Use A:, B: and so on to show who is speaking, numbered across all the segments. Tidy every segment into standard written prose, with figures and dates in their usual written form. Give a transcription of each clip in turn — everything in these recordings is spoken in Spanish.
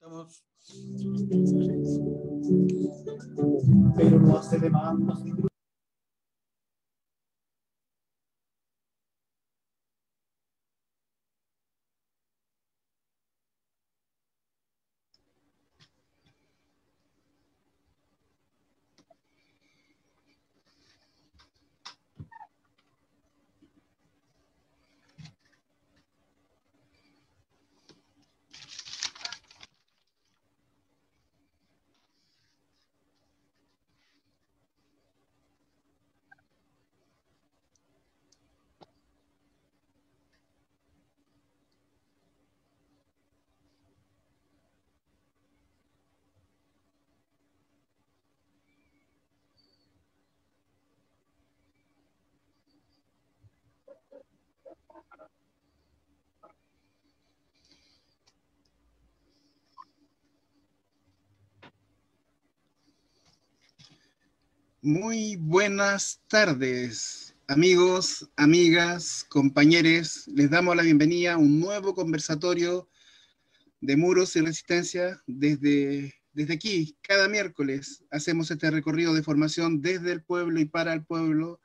A: todos. Pero no hace demandas ni
B: Muy buenas tardes, amigos, amigas, compañeros. Les damos la bienvenida a un nuevo conversatorio de Muros y Resistencia desde aquí. Cada miércoles hacemos este recorrido de formación desde el pueblo y para el pueblo,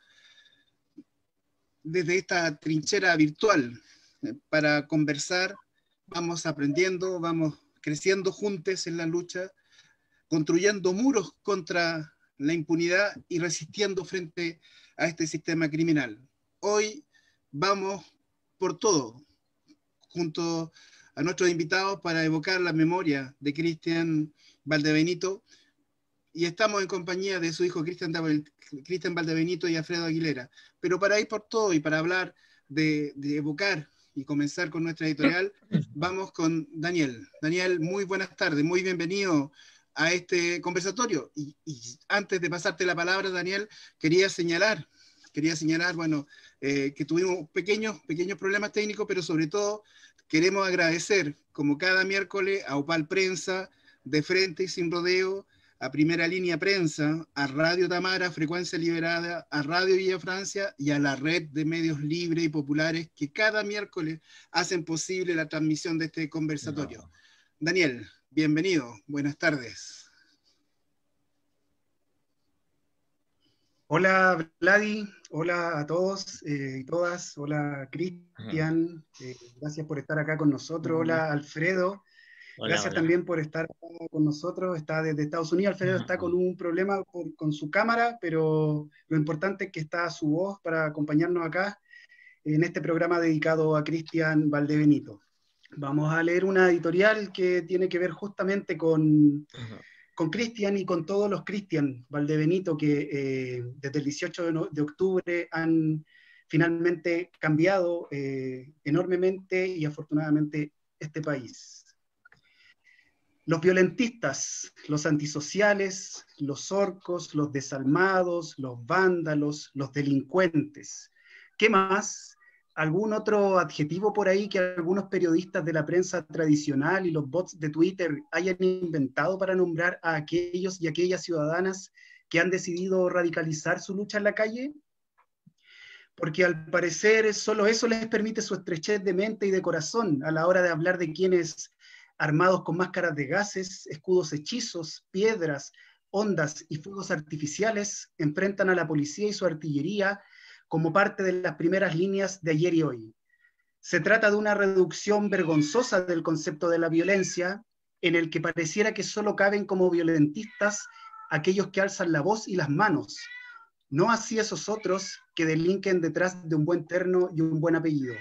B: desde esta trinchera virtual, para conversar. Vamos aprendiendo, vamos creciendo juntos en la lucha, construyendo muros contra la impunidad y resistiendo frente a este sistema criminal. Hoy vamos por todo, junto a nuestros invitados para evocar la memoria de Cristian Valdebenito, y estamos en compañía de su hijo Cristian Valdebenito y Alfredo Aguilera. Pero para ir por todo y para hablar de evocar y comenzar con nuestra editorial, vamos con Daniel. Daniel, muy buenas tardes, muy bienvenido a este conversatorio. Y antes de pasarte la palabra, Daniel, quería señalar, bueno, que tuvimos pequeños problemas técnicos, pero sobre todo queremos agradecer, como cada miércoles, a Opal Prensa, De Frente y Sin Rodeo, a Primera Línea Prensa, a Radio Tamara, Frecuencia Liberada, a Radio Villa Francia y a la red de medios libres y populares que cada miércoles hacen posible la transmisión de este conversatorio. No. Daniel, bienvenido, buenas tardes.
C: Hola Vladi, hola a todos y todas, hola Cristian, gracias por estar acá con nosotros, hola Alfredo. Gracias también por estar con nosotros. Está desde Estados Unidos. Alfredo está con un problema con su cámara, pero lo importante es que está su voz para acompañarnos acá en este programa dedicado a Cristian Valdebenito. Vamos a leer una editorial que tiene que ver justamente con Cristian y con todos los Cristian Valdebenito que desde el 18 de octubre han finalmente cambiado enormemente y afortunadamente este país. Los violentistas, los antisociales, los orcos, los desalmados, los vándalos, los delincuentes. ¿Qué más? ¿Algún otro adjetivo por ahí que algunos periodistas de la prensa tradicional y los bots de Twitter hayan inventado para nombrar a aquellos y aquellas ciudadanas que han decidido radicalizar su lucha en la calle? Porque al parecer solo eso les permite su estrechez de mente y de corazón a la hora de hablar de quienes, armados con máscaras de gases, escudos hechizos, piedras, ondas y fuegos artificiales, enfrentan a la policía y su artillería como parte de las primeras líneas de ayer y hoy. Se trata de una reducción vergonzosa del concepto de la violencia, en el que pareciera que solo caben como violentistas aquellos que alzan la voz y las manos, no así esos otros que delinquen detrás de un buen terno y un buen apellido.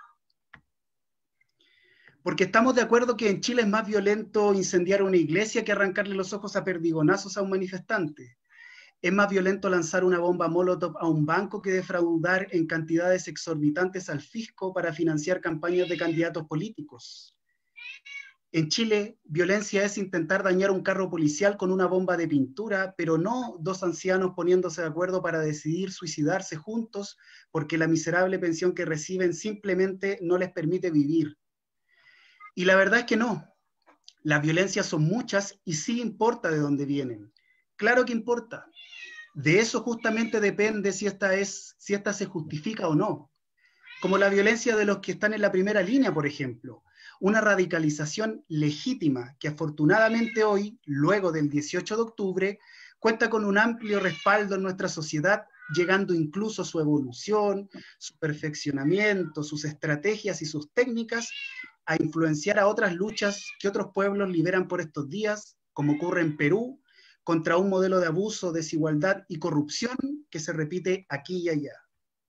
C: Porque estamos de acuerdo que en Chile es más violento incendiar una iglesia que arrancarle los ojos a perdigonazos a un manifestante. Es más violento lanzar una bomba molotov a un banco que defraudar en cantidades exorbitantes al fisco para financiar campañas de candidatos políticos. En Chile, violencia es intentar dañar un carro policial con una bomba de pintura, pero no dos ancianos poniéndose de acuerdo para decidir suicidarse juntos porque la miserable pensión que reciben simplemente no les permite vivir. Y la verdad es que no. Las violencias son muchas y sí importa de dónde vienen. Claro que importa. De eso justamente depende si esta se justifica o no. Como la violencia de los que están en la primera línea, por ejemplo, una radicalización legítima que afortunadamente hoy, luego del 18 de octubre, cuenta con un amplio respaldo en nuestra sociedad, llegando incluso su evolución, su perfeccionamiento, sus estrategias y sus técnicas a influenciar a otras luchas que otros pueblos liberan por estos días, como ocurre en Perú, contra un modelo de abuso, desigualdad y corrupción que se repite aquí y allá.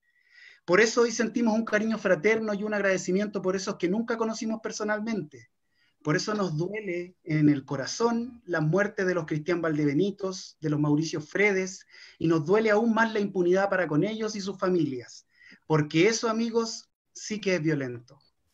C: Por eso hoy sentimos un cariño fraterno y un agradecimiento por esos que nunca conocimos personalmente. Por eso nos duele en el corazón la muerte de los Cristian Valdebenitos, de los Mauricio Fredes, y nos duele aún más la impunidad para con ellos y sus familias, porque eso, amigos, sí que es violento.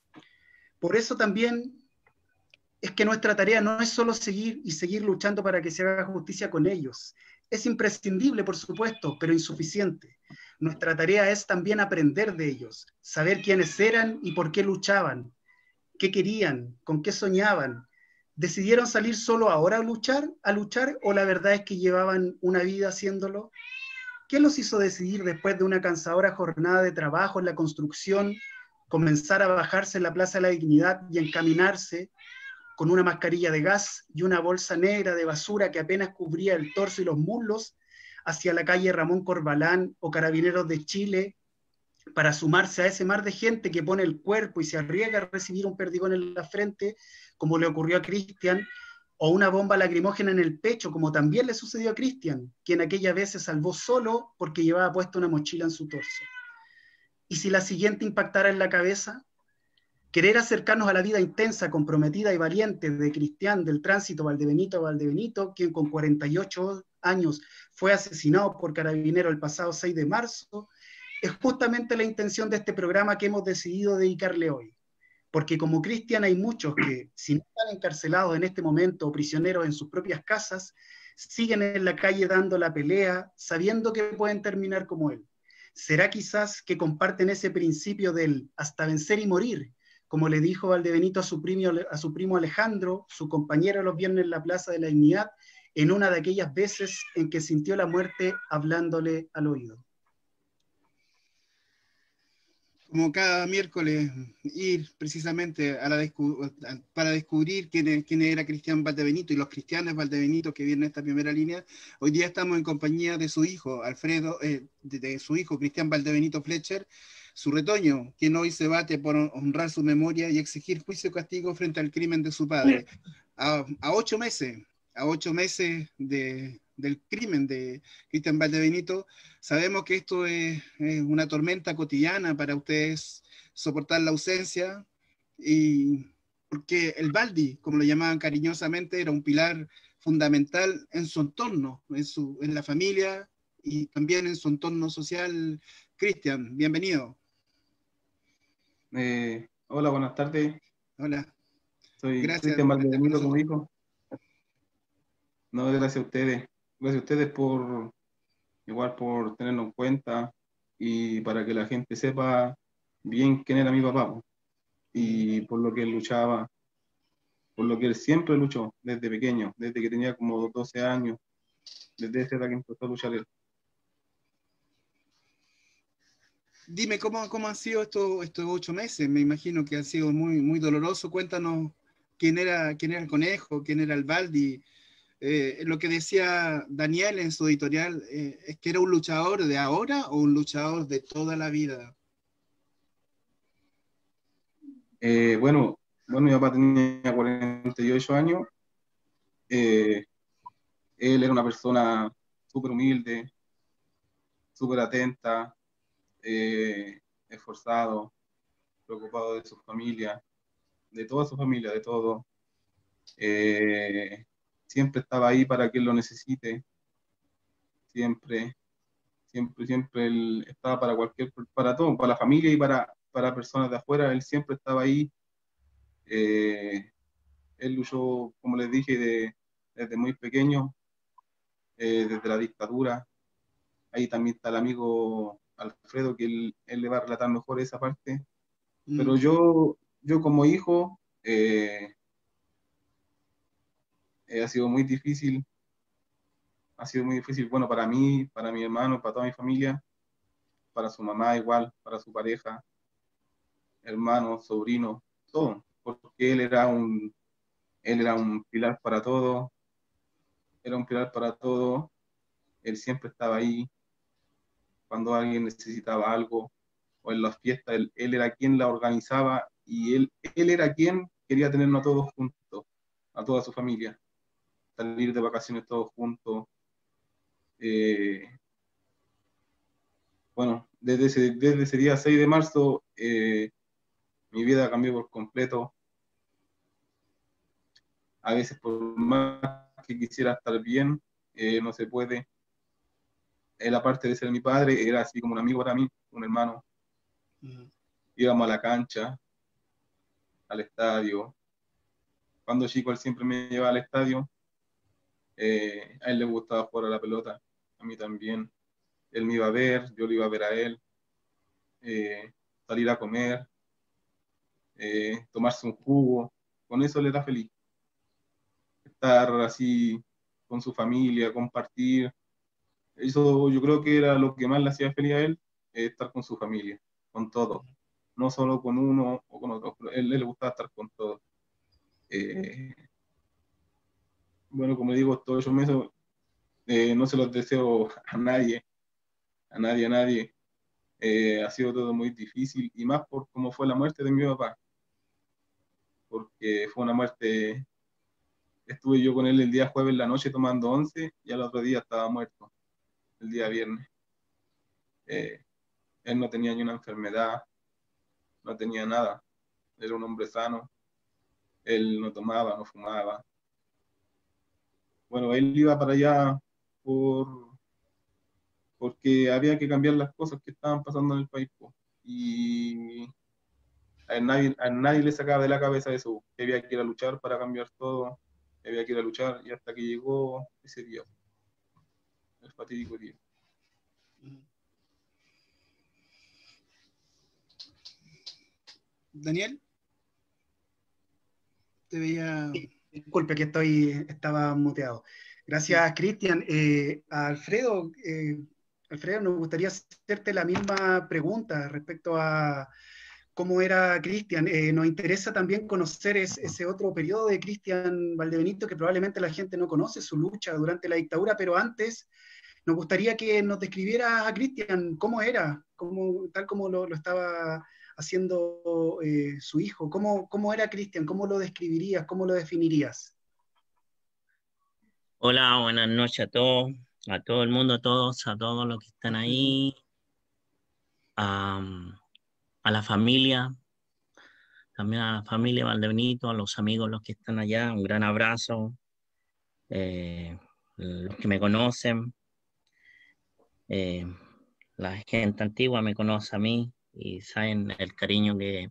C: Por eso también es que nuestra tarea no es solo seguir y seguir luchando para que se haga justicia con ellos. Es imprescindible, por supuesto, pero insuficiente. Nuestra tarea es también aprender de ellos, saber quiénes eran y por qué luchaban, qué querían, con qué soñaban. ¿Decidieron salir solo ahora a luchar o la verdad es que llevaban una vida haciéndolo? ¿Qué los hizo decidir después de una cansadora jornada de trabajo en la construcción, comenzar a bajarse en la Plaza de la Dignidad y encaminarse con una mascarilla de gas y una bolsa negra de basura que apenas cubría el torso y los muslos, hacia la calle Ramón Corbalán o Carabineros de Chile, para sumarse a ese mar de gente que pone el cuerpo y se arriesga a recibir un perdigón en la frente, como le ocurrió a Cristian, o una bomba lacrimógena en el pecho, como también le sucedió a Cristian, quien aquella vez se salvó solo porque llevaba puesta una mochila en su torso. ¿Y si la siguiente impactara en la cabeza? Querer acercarnos a la vida intensa, comprometida y valiente de Cristian del Tránsito Valdebenito, quien con 48 años fue asesinado por Carabinero el pasado 6 de marzo, es justamente la intención de este programa que hemos decidido dedicarle hoy. Porque como Cristian hay muchos que, si no están encarcelados en este momento o prisioneros en sus propias casas, siguen en la calle dando la pelea, sabiendo que pueden terminar como él. ¿Será quizás que comparten ese principio del hasta vencer y morir, como le dijo Valdebenito a su primo Alejandro, su compañero los viernes en la Plaza de la Dignidad, en una de aquellas veces en que sintió la muerte hablándole al oído?
B: Como cada miércoles, ir precisamente para descubrir quién era Cristian Valdebenito y los cristianos Valdebenito que vienen en esta primera línea. Hoy día estamos en compañía de su hijo, Alfredo, de su hijo, Cristian Valdebenito Fletcher, su retoño, quien hoy se bate por honrar su memoria y exigir juicio y castigo frente al crimen de su padre. A 8 meses, del crimen de Cristian Valdebenito, sabemos que esto es una tormenta cotidiana para ustedes soportar la ausencia, y porque el Valdi, como lo llamaban cariñosamente, era un pilar fundamental en su entorno, en la familia y también en su entorno social. Cristian, bienvenido.
D: Hola, buenas tardes.
B: Hola,
D: Soy
B: gracias
D: Cristian
B: por estar con
D: Valdebenito, como
B: nosotros.
D: dijo. No, gracias a ustedes. Gracias a ustedes igual por tenernos en cuenta y para que la gente sepa bien quién era mi papá, po, y por lo que él luchaba, por lo que él siempre luchó desde pequeño, desde que tenía como 12 años, desde esa edad que empezó a luchar él.
B: Dime, ¿cómo han sido estos 8 meses? Me imagino que han sido muy, muy dolorosos. Cuéntanos quién era el conejo, quién era el Baldi. Lo que decía Daniel en su editorial, es que era un luchador de ahora o un luchador de toda la vida.
D: Bueno, mi papá tenía 48 años. Él era una persona súper humilde, súper atenta, esforzado, preocupado de su familia, de toda su familia, de todo. Siempre estaba ahí para quien lo necesite, siempre, siempre él estaba para todo, para la familia y para personas de afuera, él siempre estaba ahí. Eh, Él luchó, como les dije, desde muy pequeño, desde la dictadura. Ahí también está el amigo Alfredo, que él le va a relatar mejor esa parte. Pero yo como hijo, ha sido muy difícil, bueno, para mí, para mi hermano, para toda mi familia, para su mamá igual, para su pareja, hermanos, sobrinos, todo. porque él era un pilar para todo, era un pilar para todo, él siempre estaba ahí cuando alguien necesitaba algo, o en las fiestas, él era quien la organizaba, y él era quien quería tenernos a todos juntos, a toda su familia, salir de vacaciones todos juntos. Bueno, desde ese día 6 de marzo, mi vida cambió por completo. A veces, por más que quisiera estar bien, no se puede. Él, aparte de ser mi padre, era así como un amigo para mí, un hermano. Íbamos a la cancha, al estadio. Cuando chico, él siempre me llevaba al estadio. A él le gustaba jugar a la pelota, a mí también. Él me iba a ver, yo lo iba a ver a él. Salir a comer, tomarse un jugo, con eso le da feliz. Estar así con su familia, compartir. Eso yo creo que era lo que más le hacía feliz a él, estar con su familia, con todo. No solo con uno o con otro, pero a él le gustaba estar con todo. Bueno, como digo, todos esos meses no se los deseo a nadie, a nadie, a nadie. Ha sido todo muy difícil, y más por cómo fue la muerte de mi papá, porque fue una muerte. Estuve yo con él el día jueves en la noche tomando once, y al otro día estaba muerto, el día viernes. Él no tenía ni una enfermedad, no tenía nada. Era un hombre sano, él no tomaba, no fumaba. Bueno, él iba para allá porque había que cambiar las cosas que estaban pasando en el país, po. Y a nadie le sacaba de la cabeza eso, que había que ir a luchar para cambiar todo, que había que ir a luchar, y hasta que llegó ese día, el fatídico día.
B: Daniel, te veía.
C: Disculpe que estaba muteado. Gracias, Cristian. Alfredo, Alfredo, nos gustaría hacerte la misma pregunta respecto a cómo era Cristian. Nos interesa también conocer ese otro periodo de Cristian Valdebenito, que probablemente la gente no conoce, su lucha durante la dictadura, pero antes nos gustaría que nos describiera a Cristian cómo era, tal como lo estaba haciendo su hijo. ¿Cómo era Cristian? ¿Cómo lo describirías? ¿Cómo lo definirías?
E: Hola, buenas noches a todo el mundo, a todos los que están ahí, a la familia, también a la familia Valdebenito, a los amigos, los que están allá, un gran abrazo, los que me conocen, la gente antigua me conoce a mí y saben el cariño que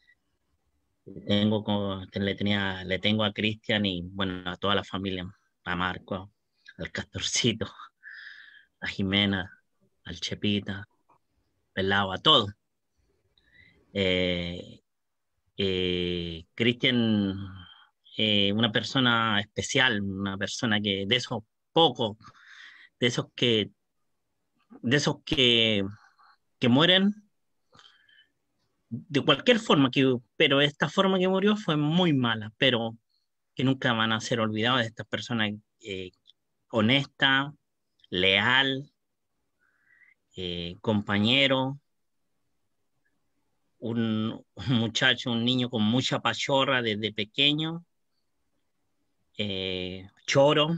E: le tengo a Cristian, y bueno, a toda la familia, a Marco, al Castorcito, a Jimena, al Chepita, Pelado, a todos. Cristian, una persona especial, una persona que de esos pocos, de esos que, de esos que mueren de cualquier forma, pero esta forma que murió fue muy mala, pero que nunca van a ser olvidados, de estas personas honesta, leal, compañero, un muchacho, un niño con mucha pachorra desde pequeño, choro,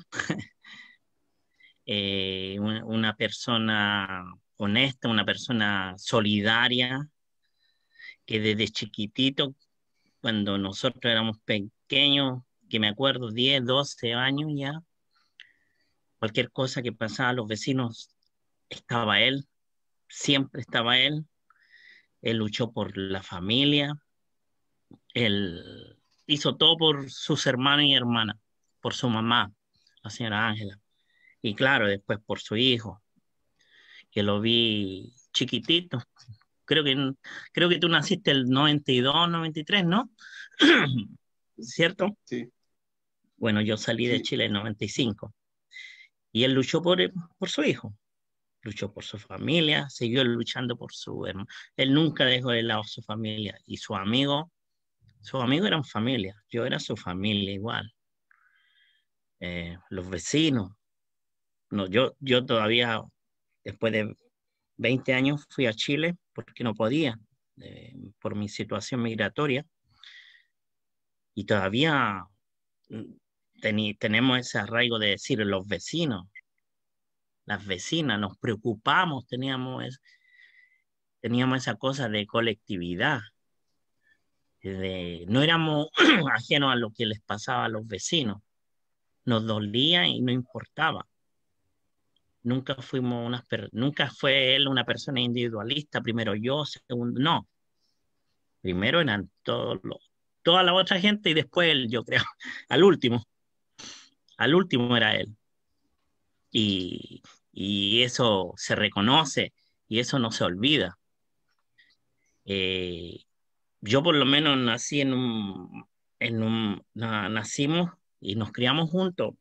E: una persona honesta, una persona solidaria, que desde chiquitito, cuando nosotros éramos pequeños, que me acuerdo, 10, 12 años ya, cualquier cosa que pasaba a los vecinos, estaba él, siempre estaba él. Él luchó por la familia, él hizo todo por sus hermanos y hermanas, por su mamá, la señora Ángela, y claro, después por su hijo, que lo vi chiquitito. Creo que, creo que tú naciste el 92, 93, ¿no? ¿Cierto?
D: Sí.
E: Bueno, yo salí de Chile en 95, y él luchó por su hijo, luchó por su familia, siguió luchando por su hermano. Él nunca dejó de lado su familia, y su amigo Sus amigos eran familia, yo era su familia igual. Los vecinos, no, yo todavía, después de 20 años, fui a Chile porque no podía, por mi situación migratoria, y todavía tenemos ese arraigo de decir los vecinos, las vecinas, nos preocupamos, teníamos esa cosa de colectividad, no éramos ajenos a lo que les pasaba a los vecinos, nos dolía y no importaba. Nunca fue él una persona individualista, primero yo, segundo, no. Primero eran toda la otra gente y después él, yo creo, al último era él. Y, y eso se reconoce y eso no se olvida. Yo por lo menos nací nacimos y nos criamos juntos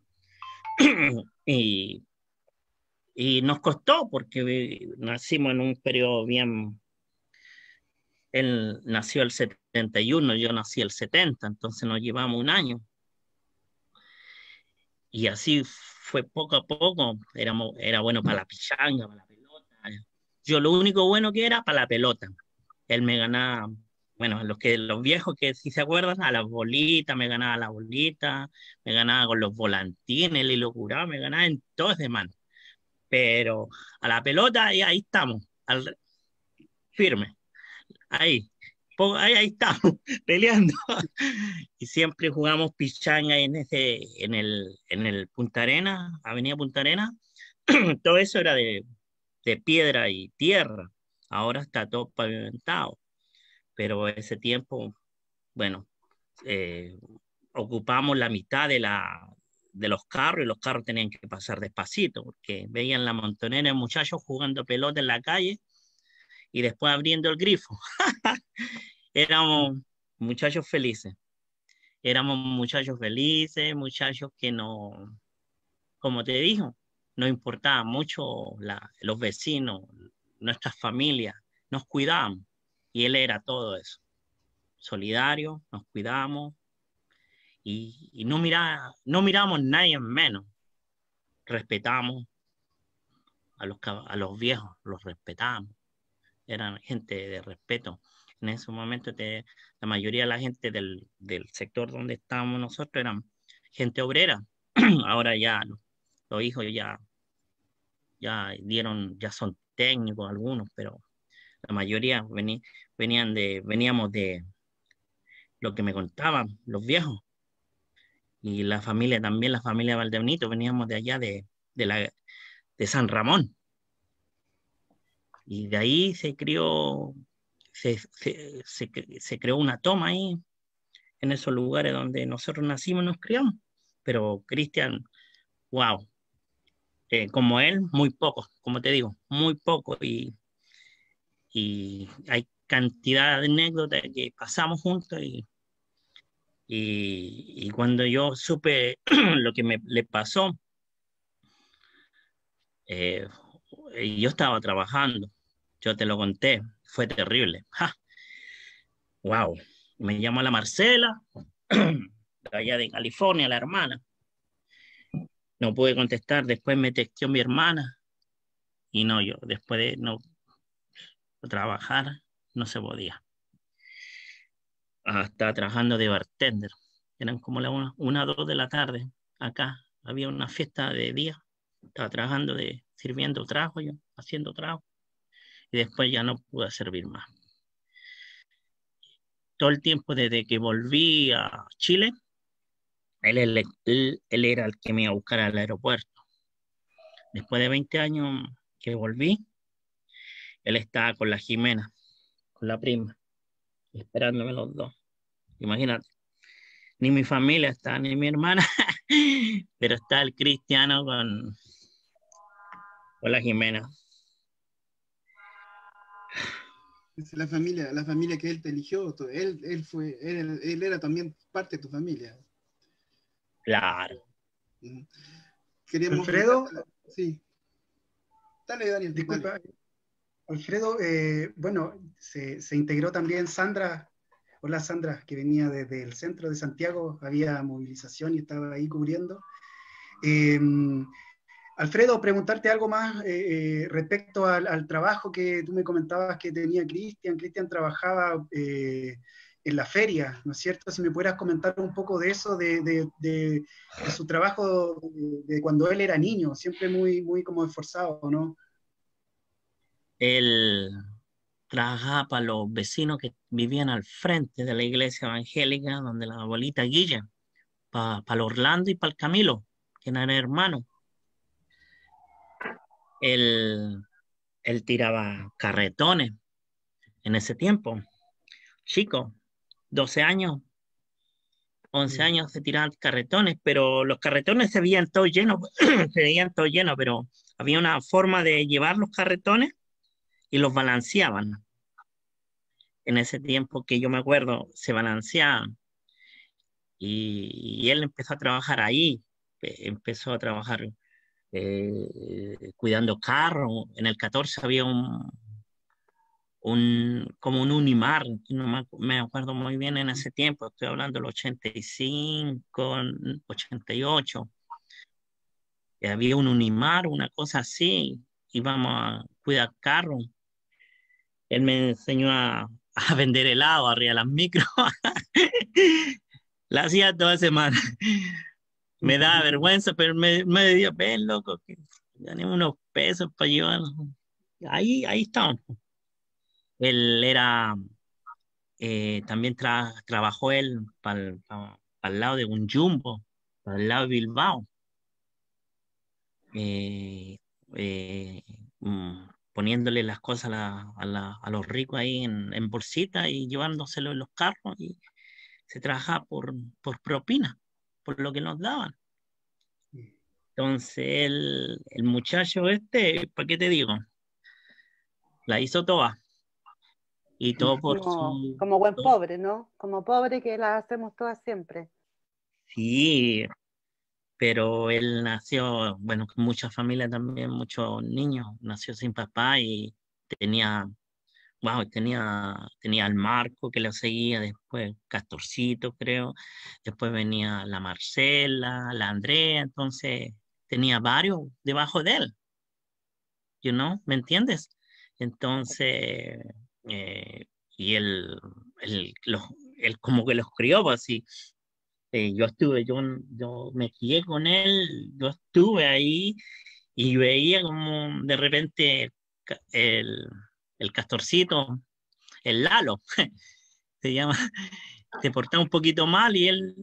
E: y, y nos costó porque nacimos en un periodo bien. Él nació el 71, yo nací el 70, entonces nos llevamos un año. Y así fue poco a poco, era bueno para la pichanga, para la pelota. Yo lo único bueno que era para la pelota. Él me ganaba, bueno, los viejos que si se acuerdan, a las bolitas, me ganaba la bolita, me ganaba con los volantines, y lo curaba, me ganaba en todos de mano. Pero a la pelota, y ahí estamos, firme, ahí. Ahí estamos peleando y siempre jugamos pichanga en el Punta Arenas, Avenida Punta Arenas. Todo eso era de piedra y tierra. Ahora está todo pavimentado, pero ese tiempo, bueno, eh, ocupamos la mitad de los carros y los carros tenían que pasar despacito porque veían la montonera de muchachos jugando pelota en la calle y después abriendo el grifo. Éramos muchachos felices. Éramos muchachos felices, muchachos que no, como te dijo, no importaba mucho los vecinos, nuestras familias, nos cuidábamos. Y él era todo eso. Solidario, nos cuidamos y no miramos a nadie menos. Respetamos a los viejos, los respetamos. Eran gente de respeto. En ese momento la mayoría de la gente del sector donde estábamos nosotros eran gente obrera. Ahora ya los hijos ya son técnicos algunos, pero la mayoría veníamos de lo que me contaban los viejos. Y la familia también, la familia Valdebenito, veníamos de allá de San Ramón. Y de ahí se creó una toma ahí, en esos lugares donde nosotros nacimos y nos criamos. Pero Cristian, wow, como él, muy pocos, como te digo, muy pocos. Y hay cantidad de anécdotas que pasamos juntos y cuando yo supe lo que le pasó, eh, yo estaba trabajando, yo te lo conté, fue terrible. ¡Ja! Wow, me llamó la Marcela, de allá de California, la hermana. No pude contestar, después me texteó mi hermana y no, yo después de no trabajar no se podía. Estaba trabajando de bartender, eran como las 2 de la tarde, acá había una fiesta de día, estaba trabajando sirviendo trago yo, haciendo trago y después ya no pude servir más. Todo el tiempo desde que volví a Chile, él era el que me iba a buscar al aeropuerto. Después de 20 años que volví, él estaba con la Jimena, con la prima, esperándome los dos. Imagínate, ni mi familia está, ni mi hermana, pero está el Cristiano con la Jimena.
B: Es la familia que él te eligió, él era también parte de tu familia.
E: Claro.
B: Queríamos
C: Alfredo,
B: sí. Dale, Daniel.
C: Disculpa,
B: dale.
C: Alfredo, bueno, se integró también Sandra Hola Sandra, que venía desde el centro de Santiago, había movilización y estaba ahí cubriendo. Alfredo, preguntarte algo más respecto al trabajo que tú me comentabas que tenía Cristian. Cristian trabajaba en la feria, ¿no es cierto? Si me pudieras comentar un poco de eso, de su trabajo de cuando él era niño, siempre muy como esforzado, ¿no?
E: Él trabajaba para los vecinos que vivían al frente de la iglesia evangélica, donde la abuelita Guilla, para el Orlando y para el Camilo, que eran hermanos. Él tiraba carretones en ese tiempo. Chico, 12 años, 11 años se tiraban carretones, pero los carretones se veían todos llenos, pero había una forma de llevar los carretones y los balanceaban. En ese tiempo que yo me acuerdo, se balanceaban. Y él empezó a trabajar ahí, empezó a trabajar cuidando carros. En el 14 había como un Unimar, no me acuerdo muy bien en ese tiempo, estoy hablando del 85, 88. Había un Unimar, una cosa así, íbamos a cuidar carros. Él me enseñó a vender helado arriba de las micros. La hacía toda semana. Me daba vergüenza, pero me decía, ven, loco, que gané unos pesos para llevar. Ahí estamos. Él era, también trabajó él para el lado de un Jumbo, para el lado de Bilbao. Poniéndole las cosas a los ricos ahí en bolsita y llevándoselo en los carros, y se trabajaba por propina, por lo que nos daban. Entonces el muchacho este, ¿para qué te digo? La hizo toda. Y todo por
F: como buen pobre, ¿no? Como pobre que la hacemos todas siempre.
E: Sí, pero él nació, bueno, con mucha familia también, muchos niños, nació sin papá y tenía al Marco que lo seguía, después Castorcito, creo, después venía la Marcela, la Andrea, entonces tenía varios debajo de él, ¿me entiendes? Entonces, y él como que los crió, pues así. Yo me crié con él, yo estuve ahí y veía como de repente el Castorcito, el Lalo, se llama, se portaba un poquito mal y él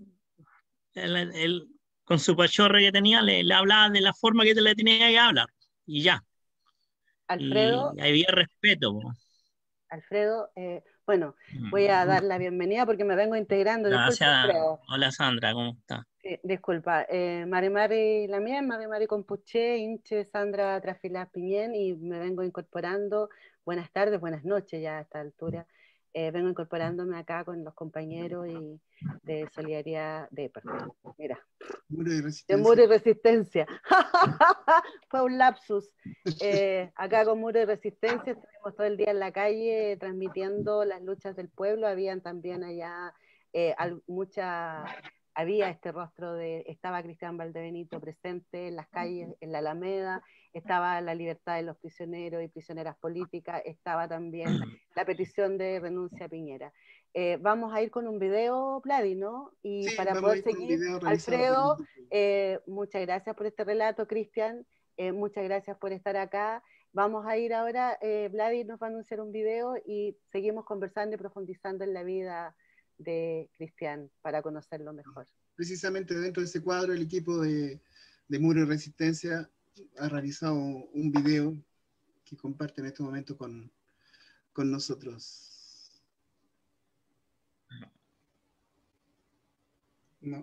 E: con su pachorra que tenía le hablaba de la forma que le tenía que hablar y ya.
F: Alfredo.
E: Y había respeto.
F: Alfredo, bueno, voy a dar la bienvenida porque me vengo integrando.
E: Gracias. Disculpa, hola Sandra, ¿cómo estás?
F: Disculpa, Mari Mari Compuché, Inche, Sandra Trafilás Piñén, y me vengo incorporando. Buenas tardes, buenas noches ya a esta altura. Vengo incorporándome acá con los compañeros y de solidaridad, perdón, mira, de Muro y Resistencia. Fue un lapsus. Acá con Muro y Resistencia estuvimos todo el día en la calle transmitiendo las luchas del pueblo. Habían también allá había este rostro estaba Cristian Valdebenito presente en las calles, en la Alameda, estaba la libertad de los prisioneros y prisioneras políticas, estaba también la petición de renuncia a Piñera. Vamos a ir con un video, Vladi, ¿no? Y sí, para poder seguir, Alfredo, muchas gracias por este relato, Cristian, muchas gracias por estar acá. Vamos a ir ahora, Vladi nos va a anunciar un video y seguimos conversando y profundizando en la vida de Cristian para conocerlo mejor.
B: Precisamente dentro de ese cuadro el equipo de Muro y Resistencia ha realizado un video que comparte en este momento con nosotros.
C: No.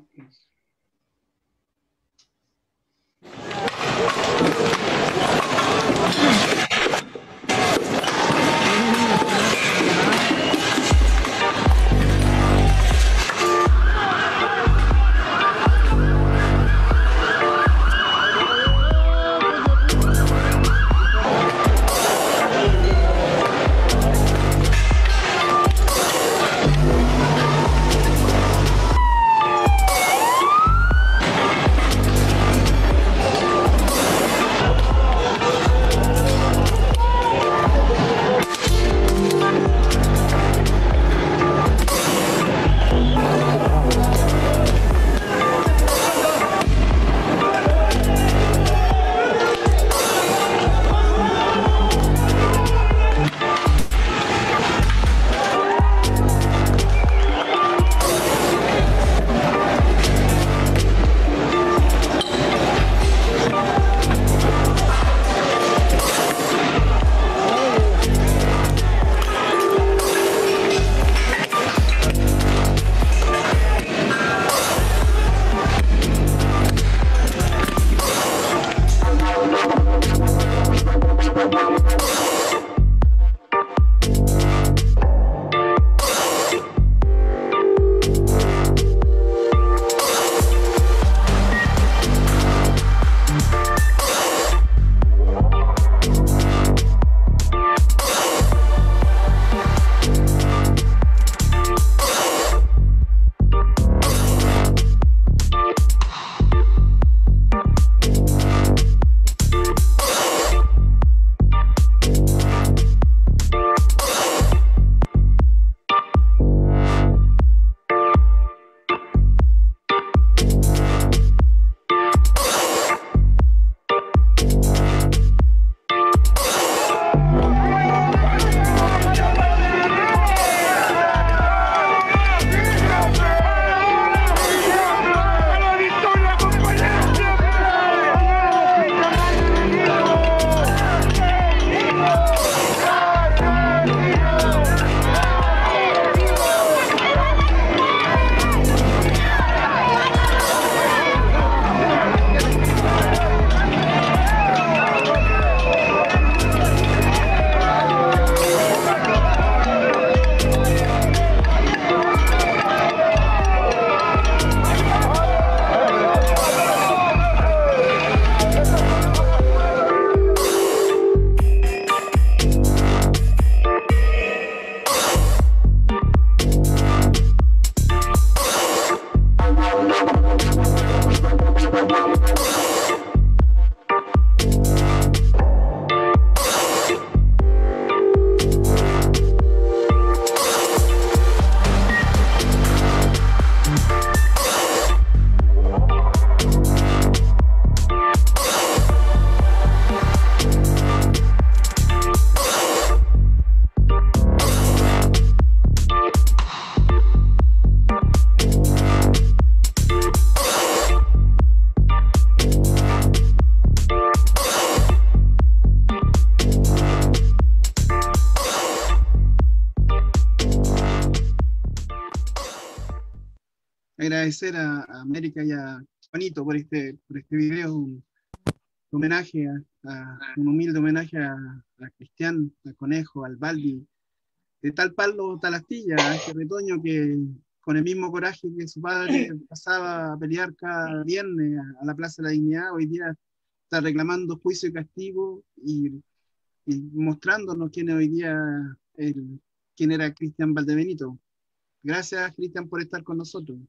B: agradecer a América y a Juanito por este video, un homenaje, un humilde homenaje a Cristian, a Conejo, al Baldi, de tal palo, tal astilla, a este retoño que con el mismo coraje que su padre pasaba a pelear cada viernes a la Plaza de la Dignidad, hoy día está reclamando juicio y castigo y mostrándonos quién es hoy día quién era Cristian Valdebenito. Gracias, Cristian, por estar con nosotros.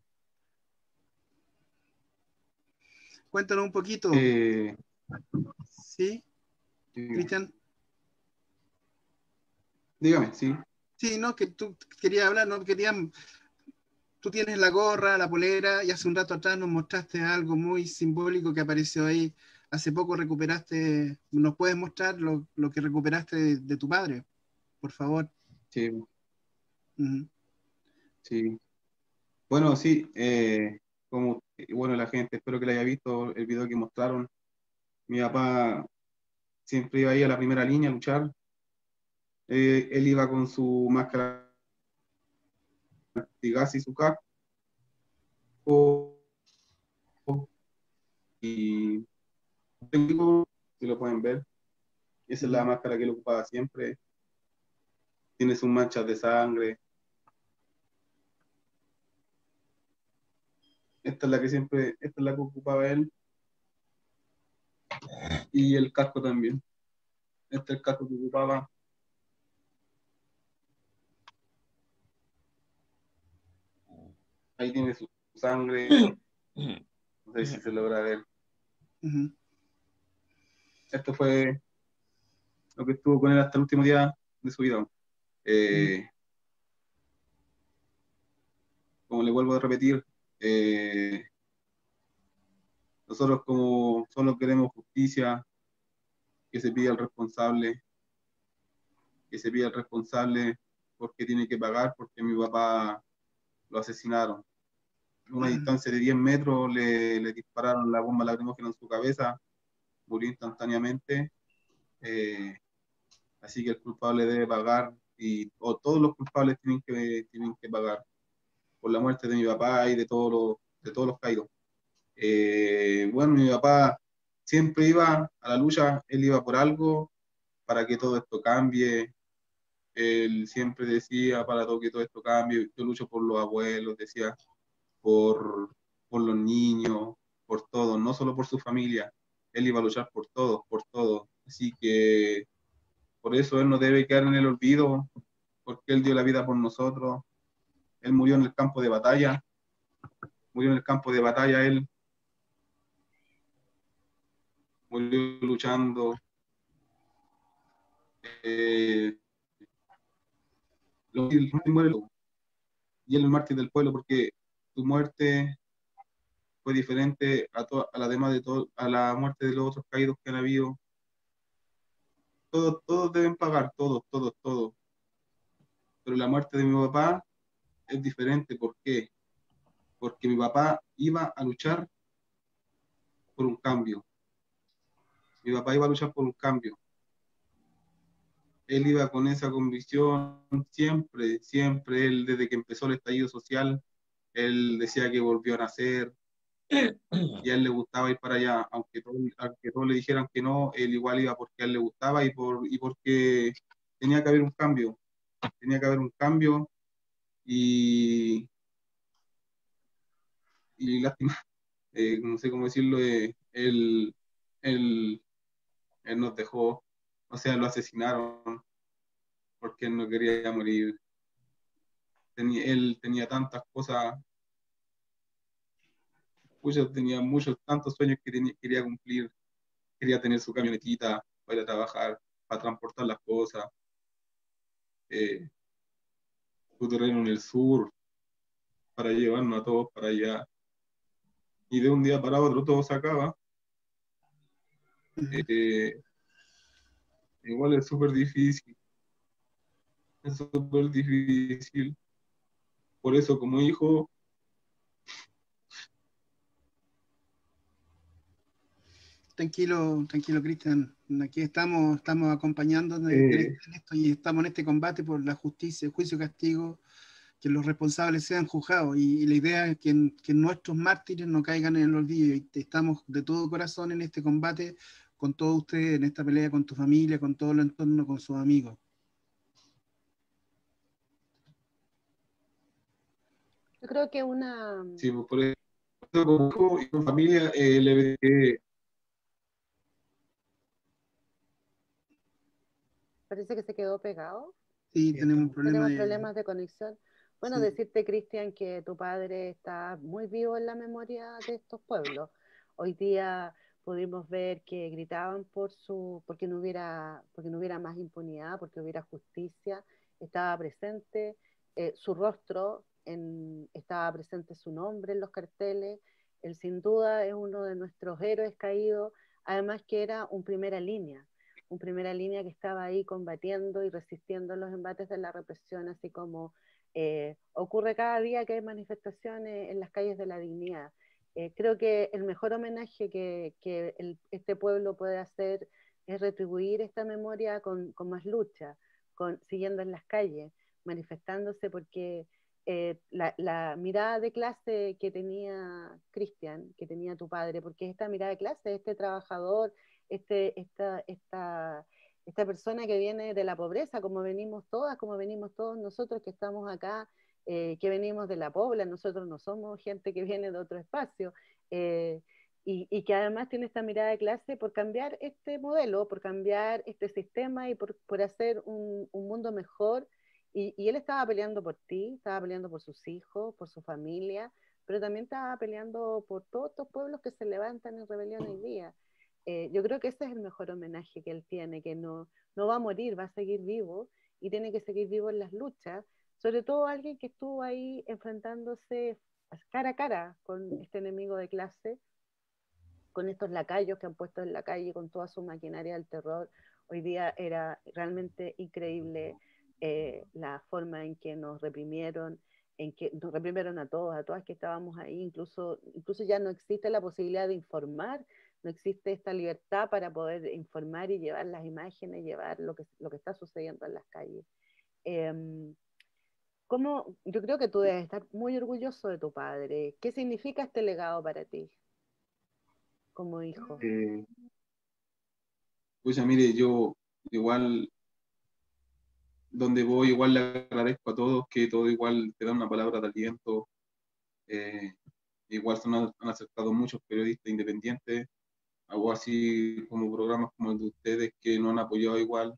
B: Cuéntanos un poquito. ¿Sí? Cristian.
D: Dígame, sí.
B: Sí, no, que tú querías hablar, no querías. Tú tienes la gorra, la polera, y hace un rato atrás nos mostraste algo muy simbólico que apareció ahí. Hace poco recuperaste, ¿nos puedes mostrar lo que recuperaste de tu padre? Por favor.
D: Sí. Sí. Bueno, sí, como, bueno, la gente, espero que le haya visto el video que mostraron. Mi papá siempre iba ahí a la primera línea a luchar. Él iba con su máscara de gas y su casco. Y si lo pueden ver, esa es la máscara que él ocupaba siempre. Tiene sus manchas de sangre. Esta es la que siempre, esta es la que ocupaba él. Y el casco también. Este es el casco que ocupaba. Ahí tiene su sangre. No sé si se logra ver. Esto fue lo que estuvo con él hasta el último día de su vida. Como le vuelvo a repetir, nosotros como solo queremos justicia, que se pida al responsable, porque tiene que pagar, porque mi papá lo asesinaron. En una distancia de 10 metros le dispararon la bomba lacrimógena en su cabeza, murió instantáneamente, así que el culpable debe pagar, o todos los culpables tienen que pagar por la muerte de mi papá y de todos los caídos. Bueno, mi papá siempre iba a la lucha, él iba por algo, para que todo esto cambie. Él siempre decía, para que todo esto cambie, yo lucho por los abuelos, decía, por los niños, por todos, no solo por su familia. Él iba a luchar por todos, por todos. Así que por eso él no debe quedar en el olvido, porque él dio la vida por nosotros. Él murió en el campo de batalla. Él murió luchando. Y él es el mártir del pueblo porque su muerte fue diferente a la demás a la muerte de los otros caídos que han habido. Todos deben pagar, todos. Pero la muerte de mi papá es diferente. ¿Por qué? Porque mi papá iba a luchar por un cambio. Mi papá iba a luchar por un cambio. Él iba con esa convicción siempre, él desde que empezó el estallido social, él decía que volvió a nacer, y a él le gustaba ir para allá, aunque todos le dijeran que no, él igual iba porque a él le gustaba y porque tenía que haber un cambio, y lástima, no sé cómo decirlo, él nos dejó, o sea, lo asesinaron porque él no quería morir. Él tenía tantas cosas, tenía tantos sueños que quería cumplir. Quería tener su camionetita para ir a trabajar, para transportar las cosas, su terreno en el sur, para llevarnos a todos para allá. Y de un día para otro todo se acaba. Igual es súper difícil. Por eso, como hijo,
B: Tranquilo, Cristian. Aquí estamos acompañando en esto y estamos en este combate por la justicia, el juicio y castigo. que los responsables sean juzgados, y la idea es que nuestros mártires no caigan en el olvido, y estamos de todo corazón en este combate con todos ustedes, en esta pelea con tu familia, con todo el entorno, con sus amigos.
F: Yo creo que una...
D: Sí, pues, por eso como hijo y con familia
F: Parece que se quedó pegado.
B: Sí, tenemos un problema
F: Tenemos
B: de...
F: problemas de conexión. Bueno,
B: Sí.
F: decirte, Cristian, que tu padre está muy vivo en la memoria de estos pueblos. Hoy día pudimos ver que gritaban porque no hubiera más impunidad, porque hubiera justicia. Estaba presente su rostro, estaba presente su nombre en los carteles. Él sin duda es uno de nuestros héroes caídos, además que era un primera línea que estaba ahí combatiendo y resistiendo los embates de la represión, así como ocurre cada día que hay manifestaciones en las calles de la dignidad. Creo que el mejor homenaje que este pueblo puede hacer es retribuir esta memoria con más lucha, siguiendo en las calles, manifestándose, porque la mirada de clase que tenía Cristian, que tenía tu padre, porque esta mirada de clase, este trabajador, esta persona que viene de la pobreza, como venimos todas, como venimos todos nosotros que estamos acá, que venimos de la Pobla, nosotros no somos gente que viene de otro espacio, y que además tiene esta mirada de clase por cambiar este modelo, por cambiar este sistema y por hacer un mundo mejor. Y él estaba peleando por ti, estaba peleando por sus hijos, por su familia, pero también estaba peleando por todos estos pueblos que se levantan en rebelión hoy día. Yo creo que ese es el mejor homenaje que él tiene, que no va a morir, va a seguir vivo y tiene que seguir vivo en las luchas, sobre todo alguien que estuvo ahí enfrentándose cara a cara con este enemigo de clase, con estos lacayos que han puesto en la calle, con toda su maquinaria del terror. Hoy día era realmente increíble la forma en que nos reprimieron, en que nos reprimieron a todos, a todas que estábamos ahí, incluso ya no existe la posibilidad de informar, no existe esta libertad para poder informar y llevar las imágenes, llevar lo que está sucediendo en las calles. Yo creo que tú debes estar muy orgulloso de tu padre. ¿Qué significa este legado para ti como hijo?
D: pues mire, yo igual, donde voy, igual le agradezco a todos, que todo igual te dan una palabra de aliento. Eh, igual han acercado muchos periodistas independientes, algo así como programas como el de ustedes, que no han apoyado igual.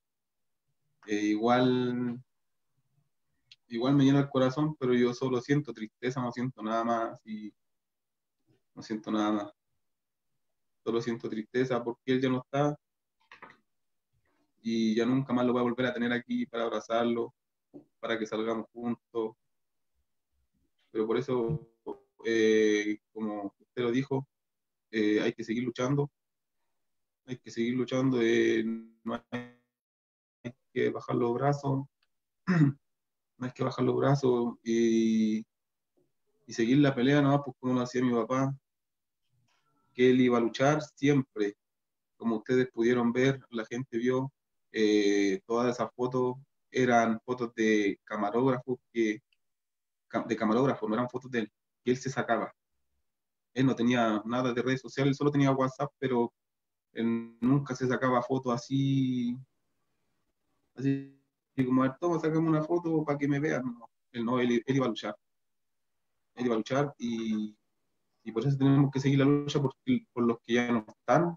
D: Igual me llena el corazón, pero yo solo siento tristeza, no siento nada más, y no siento nada más. Solo siento tristeza porque él ya no está, y ya nunca más lo voy a volver a tener aquí para abrazarlo, para que salgamos juntos. Pero por eso, como usted lo dijo, hay que seguir luchando, no hay que bajar los brazos, no hay que bajar los brazos, y seguir la pelea, ¿no? Pues como lo hacía mi papá, que él iba a luchar siempre. Como ustedes pudieron ver, la gente vio, todas esas fotos eran fotos de camarógrafos, no eran fotos de él, que él se sacaba. Él no tenía nada de redes sociales, él solo tenía WhatsApp, pero él nunca se sacaba fotos así como, a ver, toma, sacame una foto para que me vean. No, él iba a luchar. Él iba a luchar, y por eso tenemos que seguir la lucha por los que ya no están,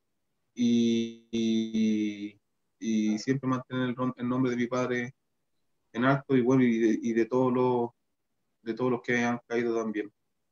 D: y, y siempre mantener el nombre de mi padre en alto, y bueno, y de todos los que han caído también.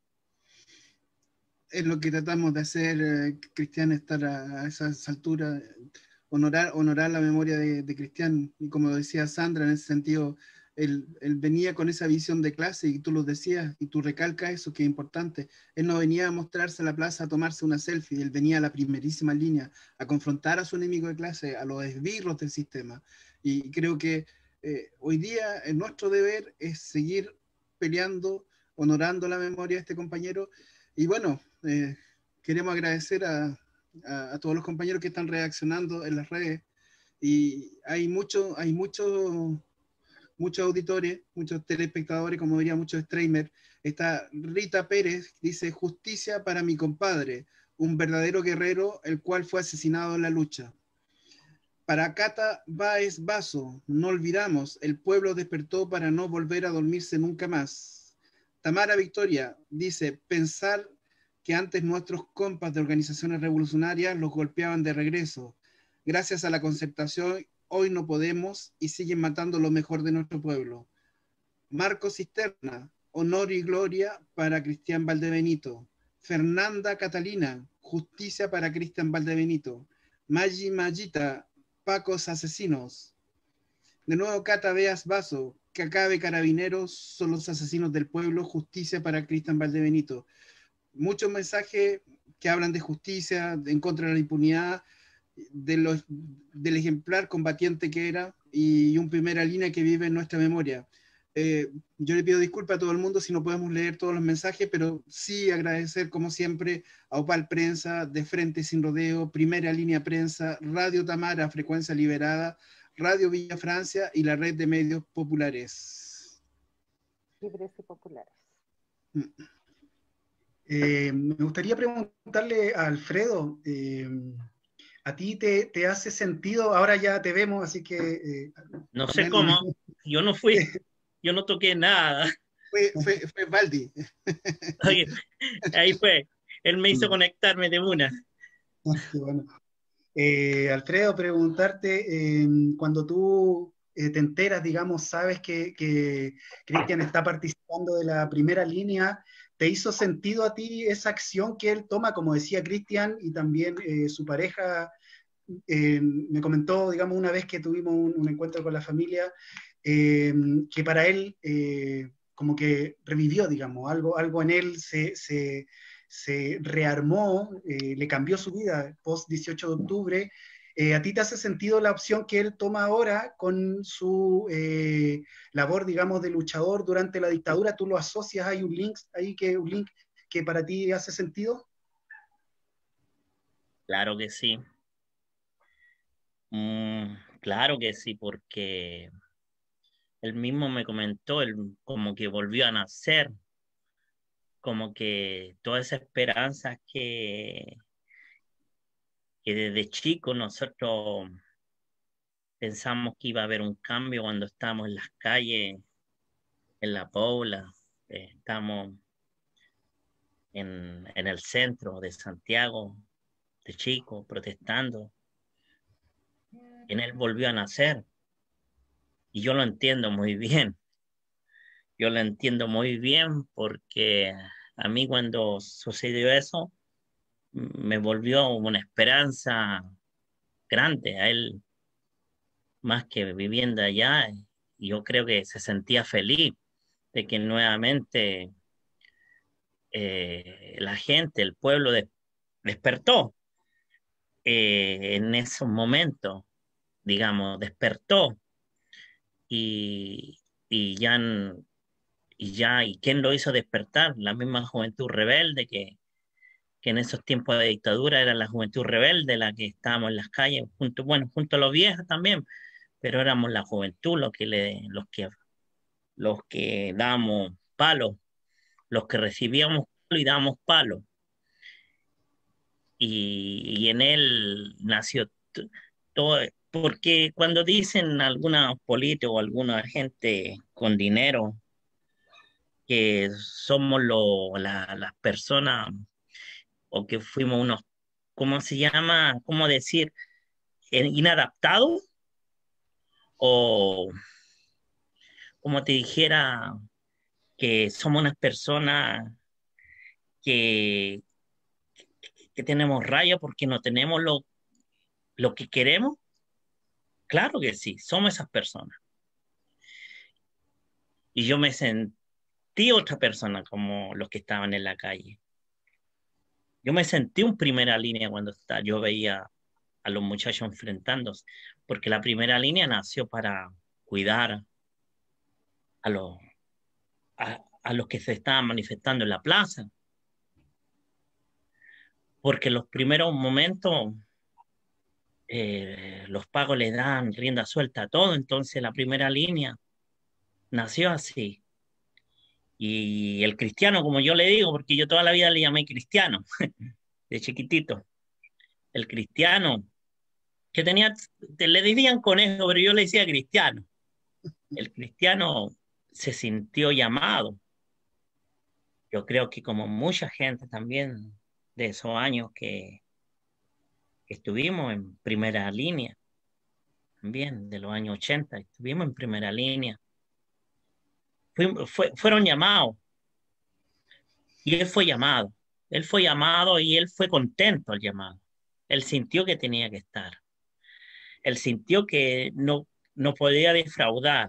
B: Es lo que tratamos de hacer, Cristian, estar a esas alturas, honorar la memoria de Cristian, y como decía Sandra, en ese sentido, él venía con esa visión de clase, y tú lo decías, y tú recalcas eso, que es importante. Él no venía a mostrarse a la plaza a tomarse una selfie, él venía a la primerísima línea, a confrontar a su enemigo de clase, a los esbirros del sistema. Y creo que hoy día nuestro deber es seguir peleando, honorando la memoria de este compañero. Y bueno, queremos agradecer a todos los compañeros que están reaccionando en las redes, y hay mucho muchos auditores, muchos telespectadores, como diría muchos streamers. Está Rita Pérez, dice, justicia para mi compadre, un verdadero guerrero, el cual fue asesinado en la lucha. Para Cata Báez Basso, no olvidamos, el pueblo despertó para no volver a dormirse nunca más. Tamara Victoria dice, pensar que antes nuestros compas de organizaciones revolucionarias los golpeaban de regreso. Gracias a la concertación, hoy no podemos y siguen matando lo mejor de nuestro pueblo. Marco Cisterna, honor y gloria para Cristian Valdebenito. Fernanda Catalina, justicia para Cristian Valdebenito. Maggi Magita, Pacos asesinos. De nuevo Cata Beas Basso, que acabe Carabineros, son los asesinos del pueblo, justicia para Cristian Valdebenito. Muchos mensajes que hablan de justicia, en contra de la impunidad, del ejemplar combatiente que era y un primera línea que vive en nuestra memoria. Yo le pido disculpas a todo el mundo si no podemos leer todos los mensajes, pero sí agradecer como siempre a Opal Prensa, De Frente Sin Rodeo, Primera Línea Prensa, Radio Tamara, Frecuencia Liberada, Radio Villa Francia y la Red de Medios Populares.
F: Libres y populares.
C: Me gustaría preguntarle a Alfredo, ¿a ti te hace sentido? Ahora ya te vemos, así que...
E: no sé cómo, yo no fui, yo no toqué nada.
B: Fue Valdi.
E: Oye, ahí fue, él me hizo conectarme de una.
C: Bueno. Alfredo, preguntarte, cuando tú te enteras, digamos, sabes que Cristian está participando de la primera línea, ¿te hizo sentido a ti esa acción que él toma, como decía Cristian, y también su pareja me comentó, digamos, una vez que tuvimos un encuentro con la familia, que para él como que revivió, digamos, algo en él se rearmó, le cambió su vida post 18 de octubre. ¿A ti te hace sentido la opción que él toma ahora con su labor, digamos, de luchador durante la dictadura? ¿Tú lo asocias? ¿Hay un link que para ti hace sentido?
E: Claro que sí. Claro que sí, porque él mismo me comentó, él como que volvió a nacer, como que toda esa esperanza que desde chico nosotros pensamos que iba a haber un cambio cuando estábamos en las calles, en la Pobla, estamos en el centro de Santiago, de chico, protestando. En él volvió a nacer. Y yo lo entiendo muy bien. Yo lo entiendo muy bien porque a mí cuando sucedió eso, me volvió una esperanza grande. A él, más que viviendo allá, yo creo que se sentía feliz de que nuevamente la gente, el pueblo despertó en esos momentos, digamos, despertó y, y ya, ¿y quién lo hizo despertar? La misma juventud rebelde que en esos tiempos de dictadura era la juventud rebelde la que estábamos en las calles, junto a los viejos también, pero éramos la juventud los que dábamos palos, los que recibíamos palo y dábamos palo. Y en él nació todo, porque cuando dicen algunos políticos o alguna gente con dinero que somos las personas o que fuimos unos, ¿cómo se llama? ¿Cómo decir? Inadaptados o como te dijera que somos unas personas que, que tenemos raya porque no tenemos lo que queremos. Claro que sí, somos esas personas. Y yo me sentí otra persona como los que estaban en la calle. Yo me sentí en primera línea cuando yo veía a los muchachos enfrentándose, porque la primera línea nació para cuidar a a los que se estaban manifestando en la plaza, porque en los primeros momentos los pagos le dan rienda suelta a todo, entonces la primera línea nació así. Y el cristiano, como yo le digo, porque yo toda la vida le llamé cristiano, de chiquitito. El cristiano, que tenía, le decían conejo, pero yo le decía cristiano. El cristiano se sintió llamado. Yo creo que como mucha gente también de esos años que estuvimos en primera línea, también de los años 80, estuvimos en primera línea. Fueron llamados y él fue llamado. Él fue llamado y él fue contento al llamado. Él sintió que tenía que estar. Él sintió que no podía defraudar.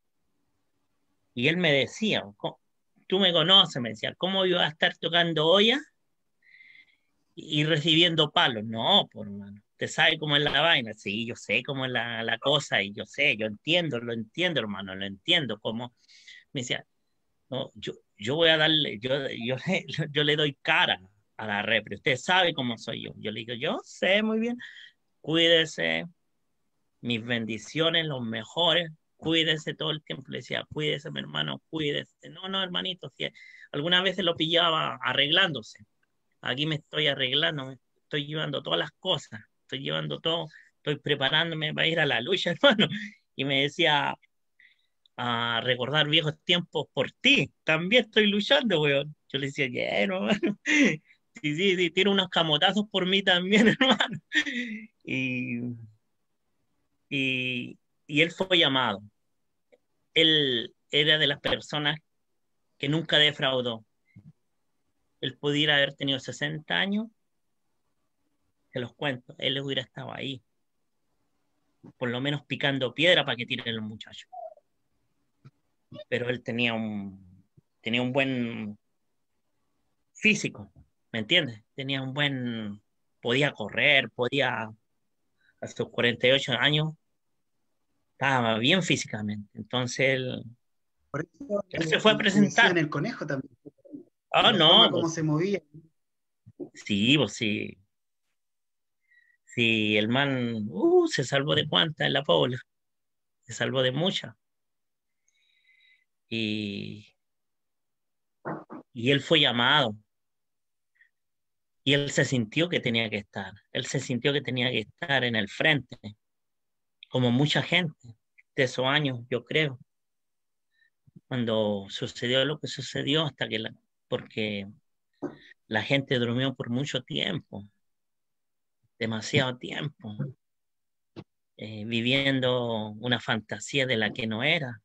E: Y él me decía, tú me conoces, me decía, ¿cómo iba a estar tocando olla y recibiendo palos? No, por hermano. ¿Usted sabe cómo es la vaina? Sí, yo sé cómo es la cosa y yo sé, yo entiendo, lo entiendo, hermano, lo entiendo. Cómo me decía, no, yo voy a darle, yo le doy cara a la repre. Usted sabe cómo soy yo. Yo le digo, yo sé muy bien. Cuídese, mis bendiciones, los mejores. Cuídese todo el tiempo. Le decía, cuídese, mi hermano, cuídese. No, no, hermanito. Si algunas veces lo pillaba arreglándose. Aquí me estoy arreglando, me estoy llevando todas las cosas. Estoy llevando todo. Estoy preparándome para ir a la lucha, hermano. Y me decía, a recordar viejos tiempos por ti. También estoy luchando, weón. Yo le decía, lleno, hermano. Sí, sí, sí, tiene unos camotazos por mí también, hermano. Y, y él fue llamado. Él era de las personas que nunca defraudó. Él pudiera haber tenido 60 años, se los cuento, él hubiera estado ahí, por lo menos picando piedra para que tiren los muchachos. Pero él tenía un buen físico, ¿me entiendes? Podía correr, a sus 48 años, estaba bien físicamente. Entonces
C: Por eso
E: él se fue a
C: le decían
E: presentar.
C: el conejo también,
E: Ah,
C: por la forma
E: no,
C: como
E: pues
C: se movía.
E: sí, pues sí. Sí, el man se salvó de cuántas en la Pobla, se salvó de muchas. Y, y él fue llamado. Y él se sintió que tenía que estar. Él se sintió que tenía que estar en el frente, como mucha gente de esos años, yo creo, cuando sucedió lo que sucedió, porque la gente durmió por mucho tiempo, demasiado tiempo, viviendo una fantasía de la que no era,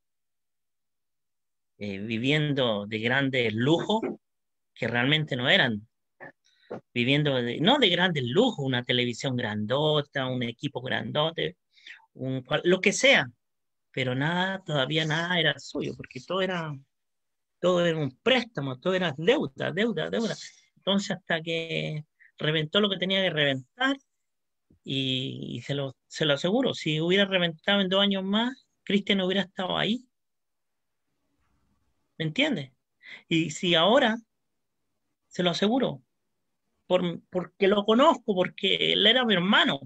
E: viviendo de grandes lujos que realmente no eran, no de grandes lujos, una televisión grandota, un equipo grandote, lo que sea, pero nada, todavía nada era suyo, porque todo era un préstamo, todo era deuda, deuda, deuda. Entonces, hasta que reventó lo que tenía que reventar, y se lo aseguro, si hubiera reventado en 2 años más, Cristian hubiera estado ahí, ¿me entiendes? Y si ahora, se lo aseguro, porque lo conozco, porque él era mi hermano,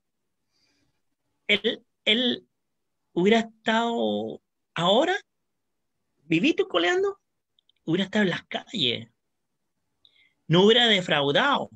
E: él hubiera estado ahora, vivito y coleando, hubiera estado en las calles, no hubiera defraudado.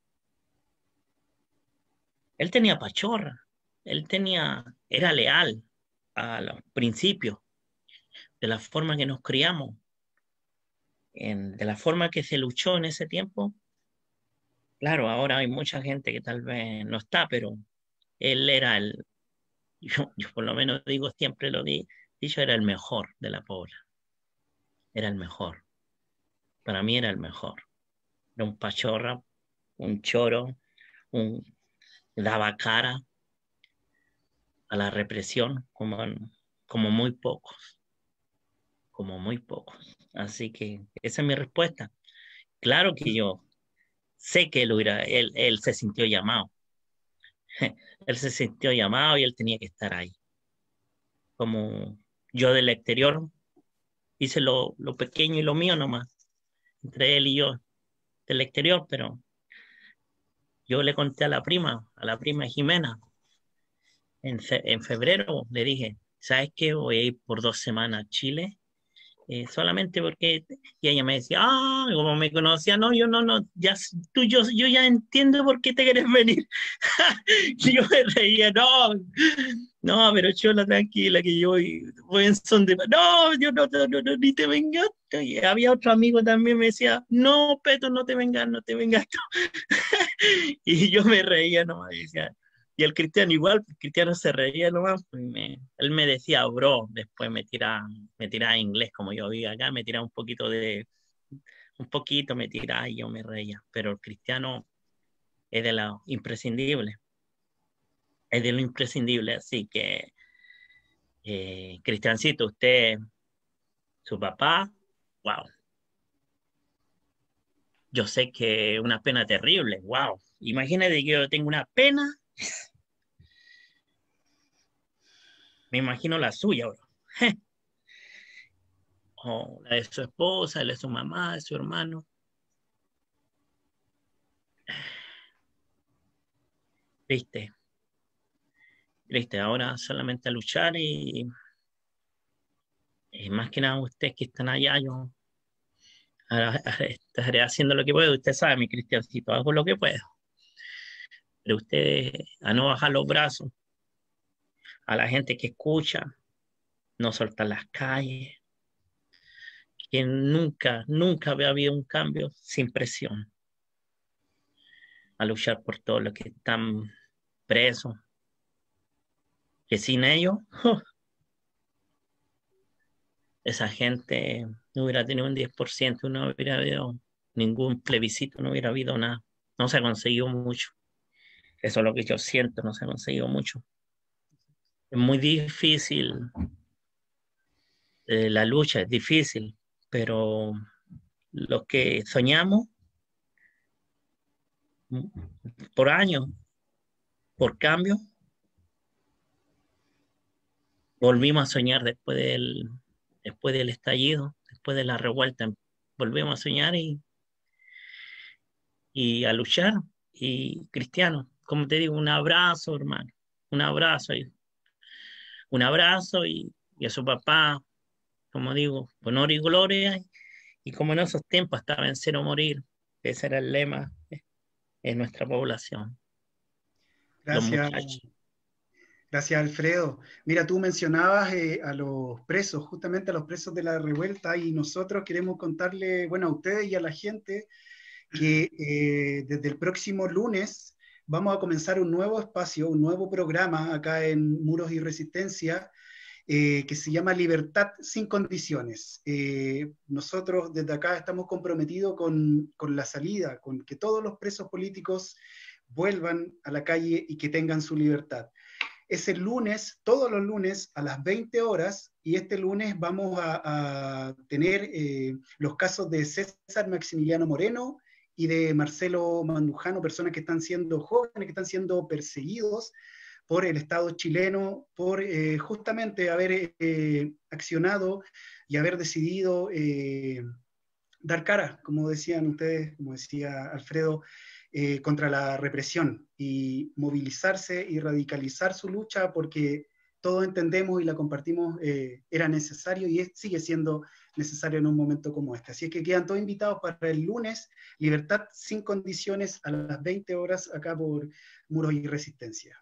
E: Él tenía pachorra, era leal a los principios, de la forma que nos criamos, de la forma que se luchó en ese tiempo. Claro, ahora hay mucha gente que tal vez no está, pero él era yo por lo menos digo, siempre dicho, era el mejor de la pobla, era el mejor, para mí era el mejor, era un pachorra, un choro, un, daba cara a la represión como muy pocos, como muy pocos. Así que esa es mi respuesta. Claro que yo sé que él se sintió llamado. Él se sintió llamado y él tenía que estar ahí. Como yo del exterior hice lo pequeño y lo mío nomás, entre él y yo del exterior, pero yo le conté a la prima Jimena, en febrero, le dije, ¿sabes qué? Voy a ir por 2 semanas a Chile. Solamente porque, y ella me decía, como me conocía, no, yo no, ya, yo ya entiendo por qué te quieres venir. Y yo me reía, no, pero chola, tranquila, que yo voy en son de, no, yo no, ni te vengas. Y había otro amigo también, me decía, no, Peto, no te vengas tú. Y yo me reía nomás, y decía, y el Cristiano igual, el Cristiano se reía nomás, pues él me decía bro, después me tiraba inglés, como yo vi acá, me tiraba me tiraba y yo me reía, pero el Cristiano es de lo imprescindible, así que, Cristiancito, usted, su papá, wow, yo sé que es una pena terrible, wow, imagínate que yo tengo una pena. Me imagino la suya, bro. O la de su esposa, la de su mamá, de su hermano. Triste. Ahora solamente a luchar y más que nada ustedes que están allá, yo ahora estaré haciendo lo que puedo. Usted sabe, mi Cristiancito, hago lo que puedo. Pero ustedes a no bajar los brazos, a la gente que escucha, no soltar las calles, que nunca había habido un cambio sin presión. A luchar por todos los que están presos, que sin ellos, esa gente no hubiera tenido un 10%, no hubiera habido ningún plebiscito, no hubiera habido nada. No se ha conseguido mucho. Eso es lo que yo siento, no se ha conseguido mucho. Es muy difícil. La lucha es difícil, pero los que soñamos por años, por cambio, volvimos a soñar después del estallido, después de la revuelta, volvimos a soñar y a luchar. Y Cristiano, como te digo, un abrazo, hermano, un abrazo y a su papá, como digo, honor y gloria, y como en esos tiempos, hasta vencer o morir, ese era el lema en nuestra población.
C: Gracias, Alfredo. Mira, tú mencionabas a los presos, justamente a los presos de la revuelta, y nosotros queremos contarle, bueno, a ustedes y a la gente, que desde el próximo lunes vamos a comenzar un nuevo espacio, un nuevo programa acá en Muros y Resistencia, que se llama Libertad sin Condiciones. Nosotros desde acá estamos comprometidos con la salida, con que todos los presos políticos vuelvan a la calle y que tengan su libertad. Es el lunes, todos los lunes a las 20 horas, y este lunes vamos a tener los casos de César Maximiliano Moreno y de Marcelo Mandujano, personas que están siendo jóvenes, que están siendo perseguidos por el Estado chileno, por justamente haber accionado y haber decidido dar cara, como decían ustedes, como decía Alfredo, contra la represión, y movilizarse y radicalizar su lucha, porque todos entendemos y la compartimos, era necesario y sigue siendo necesario en un momento como este. Así es que quedan todos invitados para el lunes, Libertad sin Condiciones, a las 20 horas, acá por Muros y Resistencia.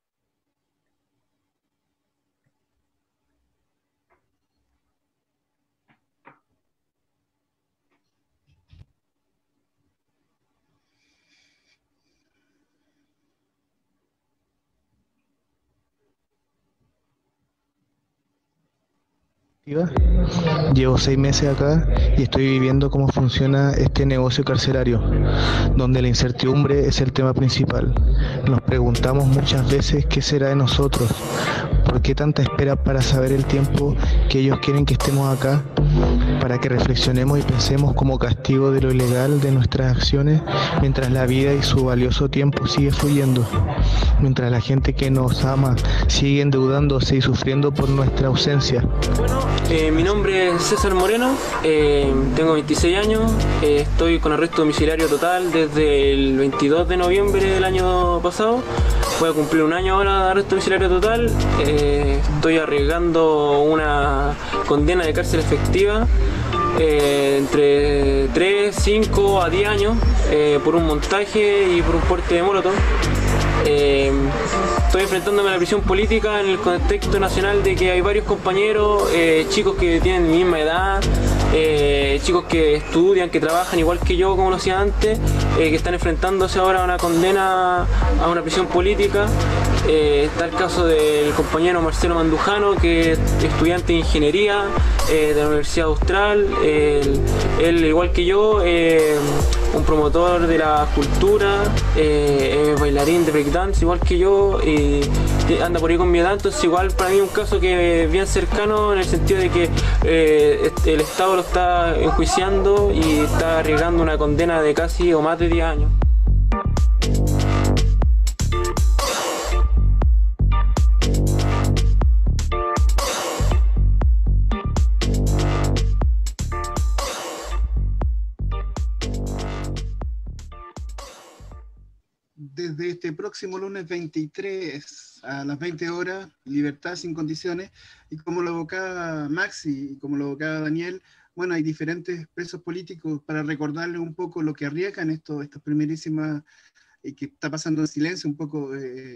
G: Llevo 6 meses acá y estoy viviendo cómo funciona este negocio carcelario, donde la incertidumbre es el tema principal. Nos preguntamos muchas veces qué será de nosotros, por qué tanta espera para saber el tiempo que ellos quieren que estemos acá. para que reflexionemos y pensemos como castigo de lo ilegal de nuestras acciones, mientras la vida y su valioso tiempo sigue fluyendo, mientras la gente que nos ama sigue endeudándose y sufriendo por nuestra ausencia.
H: Bueno, mi nombre es César Moreno, tengo 26 años, estoy con arresto domiciliario total desde el 22 de noviembre del año pasado. Voy a cumplir un año ahora de arresto domiciliario total. Estoy arriesgando una condena de cárcel efectiva entre 3, 5 a 10 años por un montaje y por un porte de molotov. Estoy enfrentándome a la prisión política en el contexto nacional de que hay varios compañeros, chicos que tienen mi misma edad, chicos que estudian, que trabajan igual que yo, como lo hacía antes, que están enfrentándose ahora a una condena a una prisión política. Está el caso del compañero Marcelo Mandujano, que es estudiante de ingeniería de la Universidad Austral. Él, igual que yo, un promotor de la cultura, bailarín de breakdance, igual que yo, anda por ahí con mi edad. Entonces igual para mí es un caso que es bien cercano, en el sentido de que el Estado lo está enjuiciando y está arriesgando una condena de casi o más de 10 años.
B: Desde este próximo lunes 23 a las 20 horas, libertad sin condiciones, y como lo evocaba Maxi y como lo evocaba Daniel, bueno, hay diferentes presos políticos para recordarles un poco lo que arriesgan estas primerísimas, y que está pasando en silencio un poco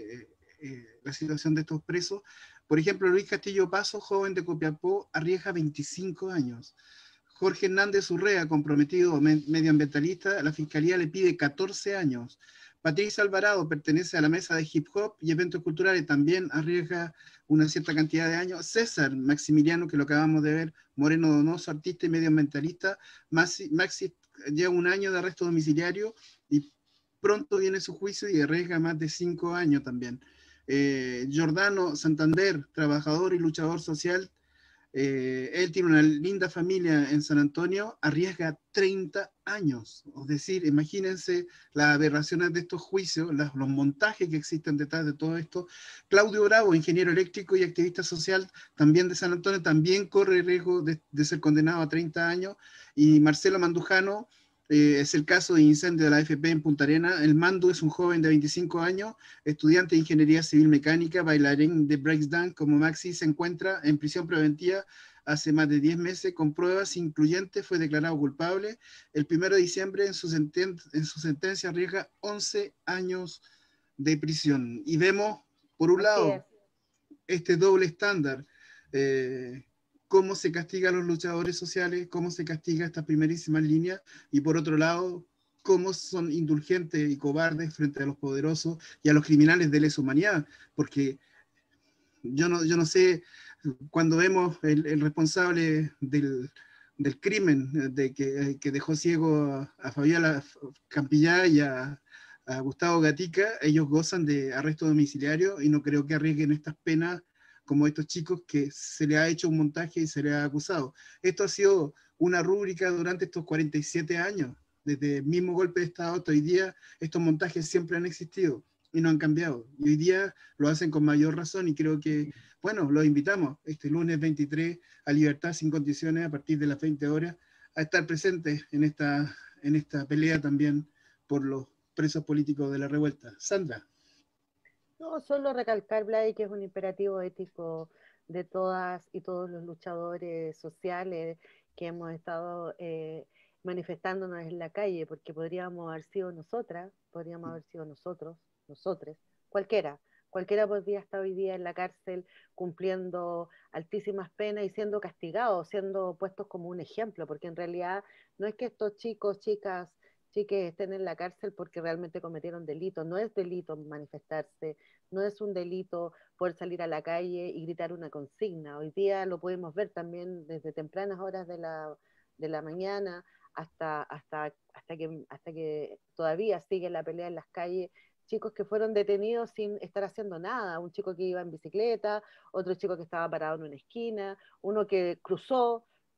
B: la situación de estos presos. Por ejemplo, Luis Castillo Paso, joven de Copiapó, arriesga 25 años. Jorge Hernández Urrea, comprometido medioambientalista, la Fiscalía le pide 14 años. Patricia Alvarado pertenece a la mesa de hip hop y eventos culturales, también arriesga una cierta cantidad de años. César Maximiliano, que lo acabamos de ver, Moreno Donoso, artista y medioambientalista, Maxi lleva un año de arresto domiciliario y pronto viene su juicio y arriesga más de 5 años también. Giordano Santander, trabajador y luchador social, él tiene una linda familia en San Antonio, arriesga 30 años. Es decir, imagínense las aberraciones de estos juicios, los montajes que existen detrás de todo esto. Claudio Bravo, ingeniero eléctrico y activista social, también de San Antonio, también corre riesgo de ser condenado a 30 años. Y Marcelo Mandujano, es el caso de incendio de la AFP en Punta Arenas. El mando es un joven de 25 años, estudiante de Ingeniería Civil Mecánica, bailarín de breakdance como Maxi, se encuentra en prisión preventiva hace más de 10 meses con pruebas incluyentes, fue declarado culpable. El 1 de diciembre en su sentencia arriesga 11 años de prisión. Y vemos, por un lado, este doble estándar, cómo se castiga a los luchadores sociales, cómo se castiga estas primerísimas líneas, y por otro lado, cómo son indulgentes y cobardes frente a los poderosos y a los criminales de lesa humanidad, porque yo no sé, cuando vemos el responsable del crimen que dejó ciego a Fabiola Campillá y a Gustavo Gatica, ellos gozan de arresto domiciliario y no creo que arriesguen estas penas como estos chicos que se le ha hecho un montaje y se le ha acusado. Esto ha sido una rúbrica durante estos 47 años. Desde el mismo golpe de Estado hasta hoy día, estos montajes siempre han existido y no han cambiado. Y hoy día lo hacen con mayor razón y creo que, bueno, los invitamos este lunes 23 a Libertad sin Condiciones a partir de las 20 horas a estar presentes en esta pelea también por los presos políticos de la revuelta. Sandra.
F: No, solo recalcar, Blay, que es un imperativo ético de todas y todos los luchadores sociales que hemos estado manifestándonos en la calle, porque podríamos haber sido nosotras, podríamos haber sido nosotros, nosotres, cualquiera podría estar hoy día en la cárcel cumpliendo altísimas penas y siendo castigados, siendo puestos como un ejemplo, porque en realidad no es que estos chicos, chicas, chiques estén en la cárcel porque realmente cometieron delitos. No es delito manifestarse, no es un delito poder salir a la calle y gritar una consigna. Hoy día lo podemos ver también desde tempranas horas de la mañana hasta que todavía sigue la pelea en las calles, chicos que fueron detenidos sin estar haciendo nada, un chico que iba en bicicleta, otro chico que estaba parado en una esquina, uno que cruzó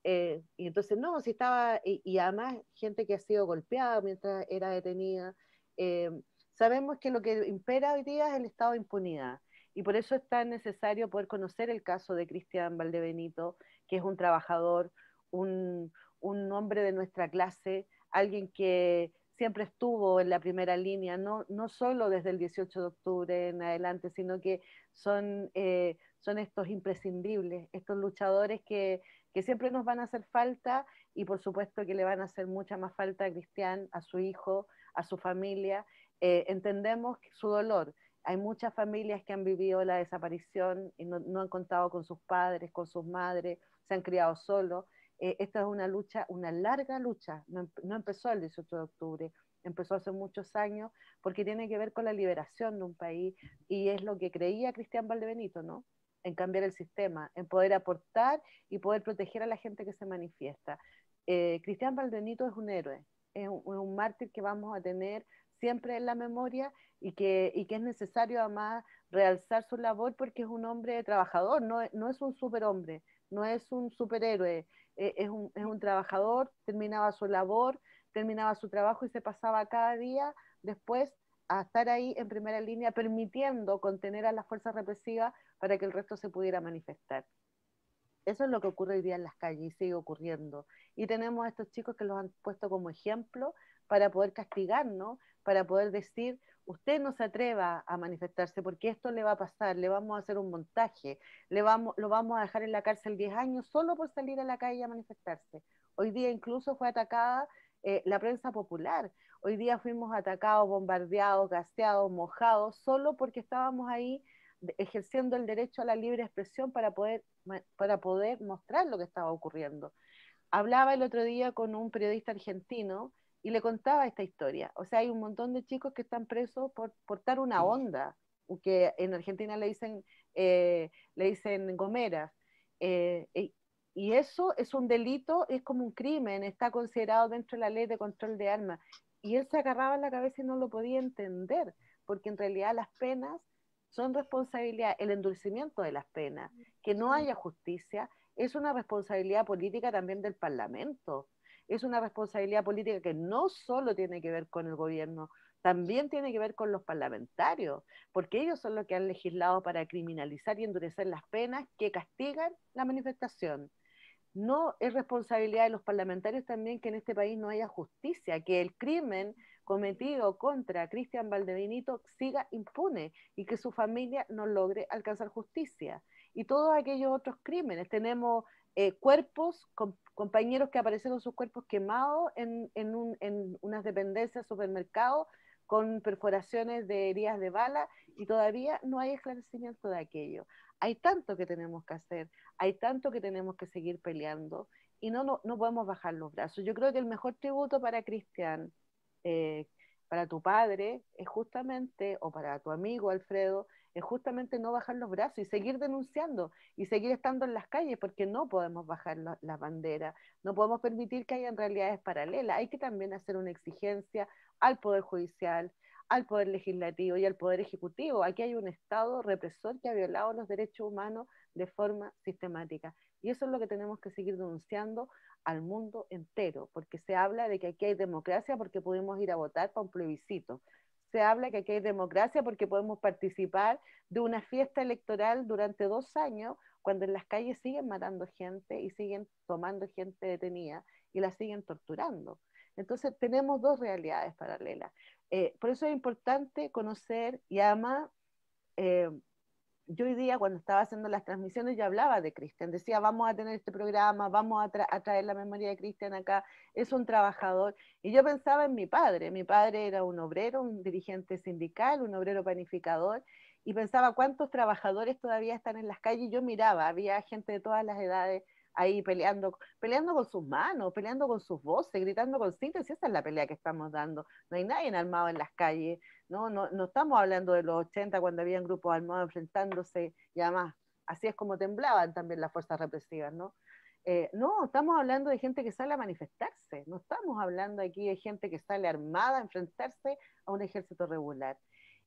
F: Y entonces, no, si estaba, y además gente que ha sido golpeada mientras era detenida. Sabemos que lo que impera hoy día es el estado de impunidad. Y por eso es tan necesario poder conocer el caso de Cristian Valdebenito, que es un trabajador, un hombre de nuestra clase, alguien que siempre estuvo en la primera línea, no solo desde el 18 de octubre en adelante, sino que son estos imprescindibles, estos luchadores que siempre nos van a hacer falta, y por supuesto que le van a hacer mucha más falta a Cristian, a su hijo, a su familia. Entendemos su dolor. Hay muchas familias que han vivido la desaparición y no han contado con sus padres, con sus madres, se han criado solos. Esta es una lucha, una larga lucha, no empezó el 18 de octubre, empezó hace muchos años, porque tiene que ver con la liberación de un país, y es lo que creía Cristian Valdebenito, ¿no? En cambiar el sistema, en poder aportar y poder proteger a la gente que se manifiesta. Cristian Valdebenito es un héroe, es un mártir que vamos a tener siempre en la memoria, y que es necesario además realzar su labor, porque es un hombre trabajador, no es un superhombre, no es un superhéroe, es un trabajador, terminaba su labor, terminaba su trabajo y se pasaba cada día después a estar ahí en primera línea, permitiendo contener a las fuerzas represivas para que el resto se pudiera manifestar. Eso es lo que ocurre hoy día en las calles y sigue ocurriendo. Y tenemos a estos chicos que los han puesto como ejemplo para poder castigarnos, para poder decir, usted no se atreva a manifestarse porque esto le va a pasar, le vamos a hacer un montaje, lo vamos a dejar en la cárcel 10 años solo por salir a la calle a manifestarse. Hoy día incluso fue atacada la prensa popular. Hoy día fuimos atacados, bombardeados, gaseados, mojados, solo porque estábamos ahí ejerciendo el derecho a la libre expresión para poder mostrar lo que estaba ocurriendo. Hablaba el otro día con un periodista argentino y le contaba esta historia. O sea, hay un montón de chicos que están presos por portar una onda, que en Argentina le dicen gomeras. Y eso es un delito, es como un crimen, está considerado dentro de la ley de control de armas. Y él se agarraba en la cabeza y no lo podía entender, porque en realidad las penas son responsabilidad, el endurecimiento de las penas, que no haya justicia, es una responsabilidad política también del Parlamento. Es una responsabilidad política que no solo tiene que ver con el gobierno, también tiene que ver con los parlamentarios, porque ellos son los que han legislado para criminalizar y endurecer las penas que castigan la manifestación. No es responsabilidad de los parlamentarios también que en este país no haya justicia, que el crimen cometido contra Cristian Valdebenito siga impune y que su familia no logre alcanzar justicia. Y todos aquellos otros crímenes, tenemos cuerpos, compañeros que aparecieron sus cuerpos quemados en unas dependencias, supermercados, con perforaciones de heridas de bala, y todavía no hay esclarecimiento de aquello. Hay tanto que tenemos que hacer, hay tanto que tenemos que seguir peleando, y no podemos bajar los brazos. Yo creo que el mejor tributo para Cristian, para tu padre, es justamente, o para tu amigo Alfredo, es justamente no bajar los brazos y seguir denunciando y seguir estando en las calles, porque no podemos bajar las banderas, no podemos permitir que haya realidades paralelas. Hay que también hacer una exigencia al Poder Judicial, al Poder Legislativo y al Poder Ejecutivo. Aquí hay un Estado represor que ha violado los derechos humanos de forma sistemática. Y eso es lo que tenemos que seguir denunciando al mundo entero, porque se habla de que aquí hay democracia porque pudimos ir a votar para un plebiscito. Se habla que aquí hay democracia porque podemos participar de una fiesta electoral durante 2 años, cuando en las calles siguen matando gente y siguen tomando gente detenida y la siguen torturando. Entonces tenemos 2 realidades paralelas. Por eso es importante conocer, y además yo hoy día cuando estaba haciendo las transmisiones yo hablaba de Cristian, decía vamos a tener este programa, vamos a traer la memoria de Cristian acá, es un trabajador, y yo pensaba en mi padre era un obrero, un dirigente sindical, un obrero panificador, y pensaba cuántos trabajadores todavía están en las calles. Yo miraba, había gente de todas las edades ahí peleando con sus manos, peleando con sus voces, gritando con cintas, y esa es la pelea que estamos dando. No hay nadie armado en las calles, no estamos hablando de los 80 cuando habían grupos armados enfrentándose, y además así es como temblaban también las fuerzas represivas, ¿no? No, estamos hablando de gente que sale a manifestarse, no estamos hablando aquí de gente que sale armada a enfrentarse a un ejército regular.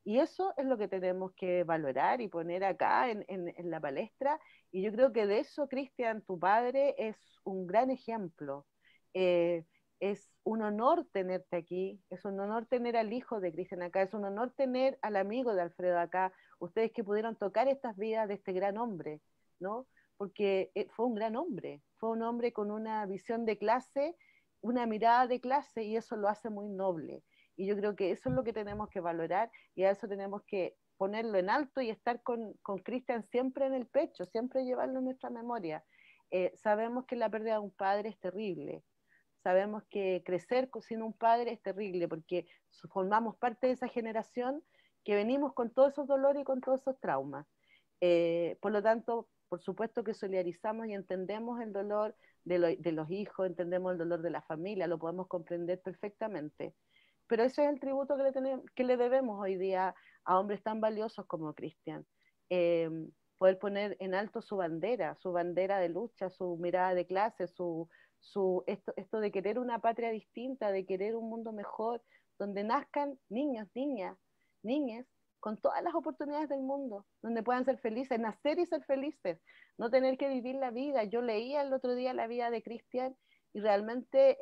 F: Y eso es lo que tenemos que valorar y poner acá en la palestra. Y yo creo que de eso, Cristian, tu padre es un gran ejemplo. Es un honor tenerte aquí, es un honor tener al hijo de Cristian acá, es un honor tener al amigo de Alfredo acá, ustedes que pudieron tocar estas vidas de este gran hombre, ¿no? Porque fue un gran hombre, fue un hombre con una visión de clase, una mirada de clase, y eso lo hace muy noble. Y yo creo que eso es lo que tenemos que valorar, y a eso tenemos que ponerlo en alto y estar con Cristian siempre en el pecho, siempre llevarlo en nuestra memoria. Sabemos que la pérdida de un padre es terrible, sabemos que crecer sin un padre es terrible, porque formamos parte de esa generación que venimos con todos esos dolores y con todos esos traumas. Por lo tanto, por supuesto que solidarizamos y entendemos el dolor de los hijos, entendemos el dolor de la familia, lo podemos comprender perfectamente. Pero ese es el tributo que le debemos hoy día a hombres tan valiosos como Cristian. Poder poner en alto su bandera de lucha, su mirada de clase, esto de querer una patria distinta, de querer un mundo mejor, donde nazcan niños, niñas, con todas las oportunidades del mundo, donde puedan ser felices, nacer y ser felices, no tener que vivir la vida. Yo leía el otro día la vida de Cristian y realmente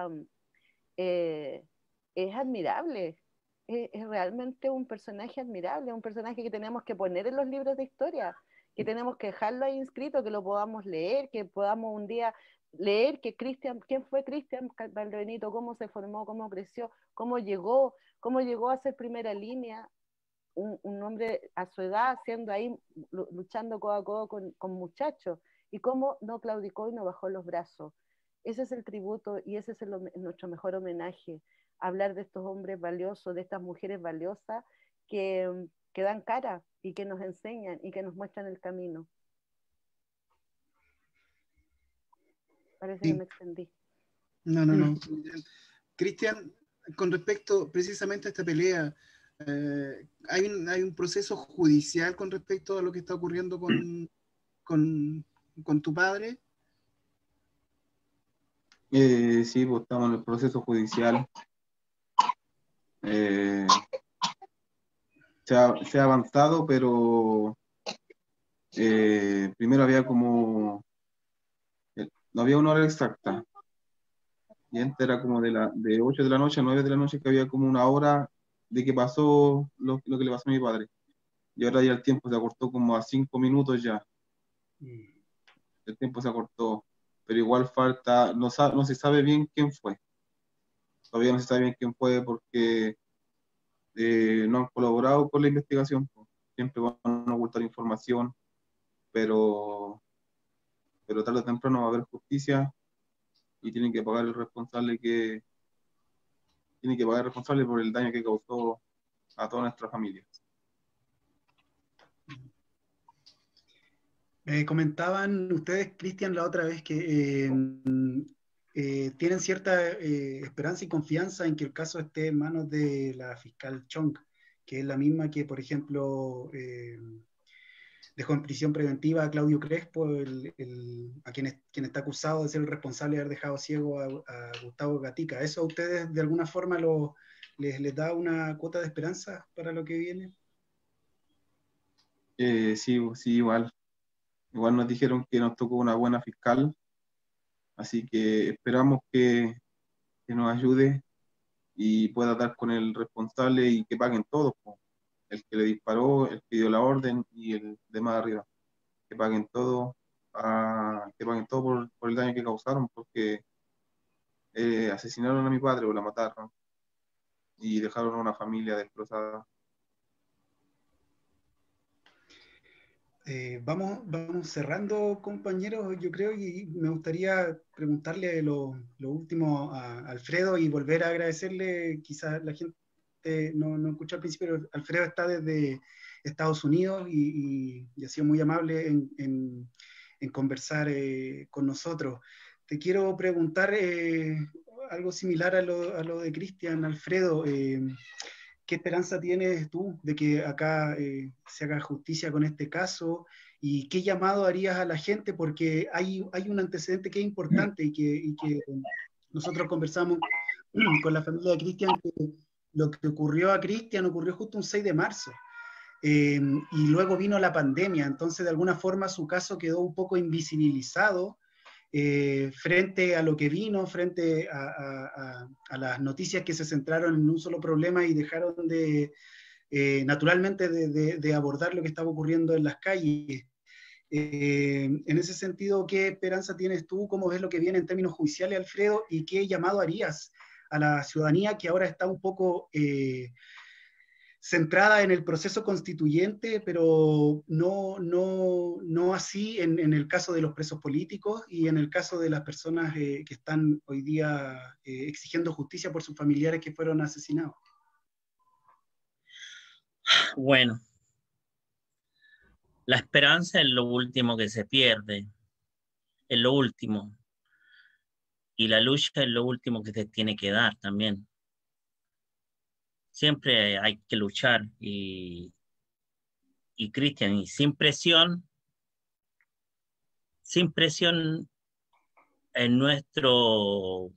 F: es admirable, es realmente un personaje admirable, un personaje que tenemos que poner en los libros de historia, que tenemos que dejarlo ahí inscrito, que lo podamos leer, que podamos un día leer quién fue Cristian Valdebenito, cómo se formó, cómo creció, cómo llegó a ser primera línea, un hombre a su edad, siendo ahí, luchando codo a codo con muchachos, y cómo no claudicó y no bajó los brazos. Ese es el tributo y ese es nuestro mejor homenaje, hablar de estos hombres valiosos, de estas mujeres valiosas que dan cara y que nos enseñan y que nos muestran el camino. Parece que me extendí.
B: No. Cristian, con respecto precisamente a esta pelea, hay un proceso judicial con respecto a lo que está ocurriendo con tu padre.
D: Sí, pues estamos en el proceso judicial. Se ha avanzado, pero primero había no había una hora exacta, y antes era como de 8 de la noche a 9 de la noche, que había como una hora de que pasó lo que le pasó a mi padre, y ahora ya el tiempo se acortó como a 5 minutos ya. El tiempo se acortó, pero igual falta, no se sabe bien quién fue. Todavía no se sabe bien quién fue porque no han colaborado con la investigación. Siempre van a ocultar información, pero tarde o temprano va a haber justicia y tienen que pagar el responsable por el daño que causó a toda nuestra familia.
C: Comentaban ustedes, Cristian, la otra vez que tienen cierta esperanza y confianza en que el caso esté en manos de la fiscal Chong, que es la misma que, por ejemplo, dejó en prisión preventiva a Claudio Crespo, a quien está acusado de ser el responsable de haber dejado ciego a Gustavo Gatica. ¿Eso a ustedes de alguna forma les da una cuota de esperanza para lo que viene?
D: Sí, igual. Igual nos dijeron que nos tocó una buena fiscal, así que esperamos que nos ayude y pueda dar con el responsable y que paguen todos, el que le disparó, el que dio la orden y el de más arriba, que paguen todo, por el daño que causaron, porque asesinaron a mi padre o la mataron y dejaron a una familia destrozada.
C: Vamos cerrando, compañeros, yo creo, y me gustaría preguntarle lo último a Alfredo y volver a agradecerle. Quizás la gente no escuchó al principio, pero Alfredo está desde Estados Unidos y ha sido muy amable en conversar con nosotros. Te quiero preguntar algo similar a lo de Cristian, Alfredo. ¿Qué esperanza tienes tú de que acá se haga justicia con este caso? ¿Y qué llamado harías a la gente? Porque hay un antecedente que es importante y que nosotros conversamos con la familia de Cristian, lo que ocurrió a Cristian ocurrió justo un 6 de marzo. Y luego vino la pandemia, entonces de alguna forma su caso quedó un poco invisibilizado frente a lo que vino, frente a las noticias que se centraron en un solo problema y dejaron naturalmente de abordar lo que estaba ocurriendo en las calles. En ese sentido, ¿qué esperanza tienes tú? ¿Cómo ves lo que viene en términos judiciales, Alfredo? ¿Y qué llamado harías a la ciudadanía que ahora está un poco centrada en el proceso constituyente, pero no así en el caso de los presos políticos y en el caso de las personas que están hoy día exigiendo justicia por sus familiares que fueron asesinados?
E: Bueno, la esperanza es lo último que se pierde, es lo último. Y la lucha es lo último que se tiene que dar también. Siempre hay que luchar y Cristian, y sin presión en nuestros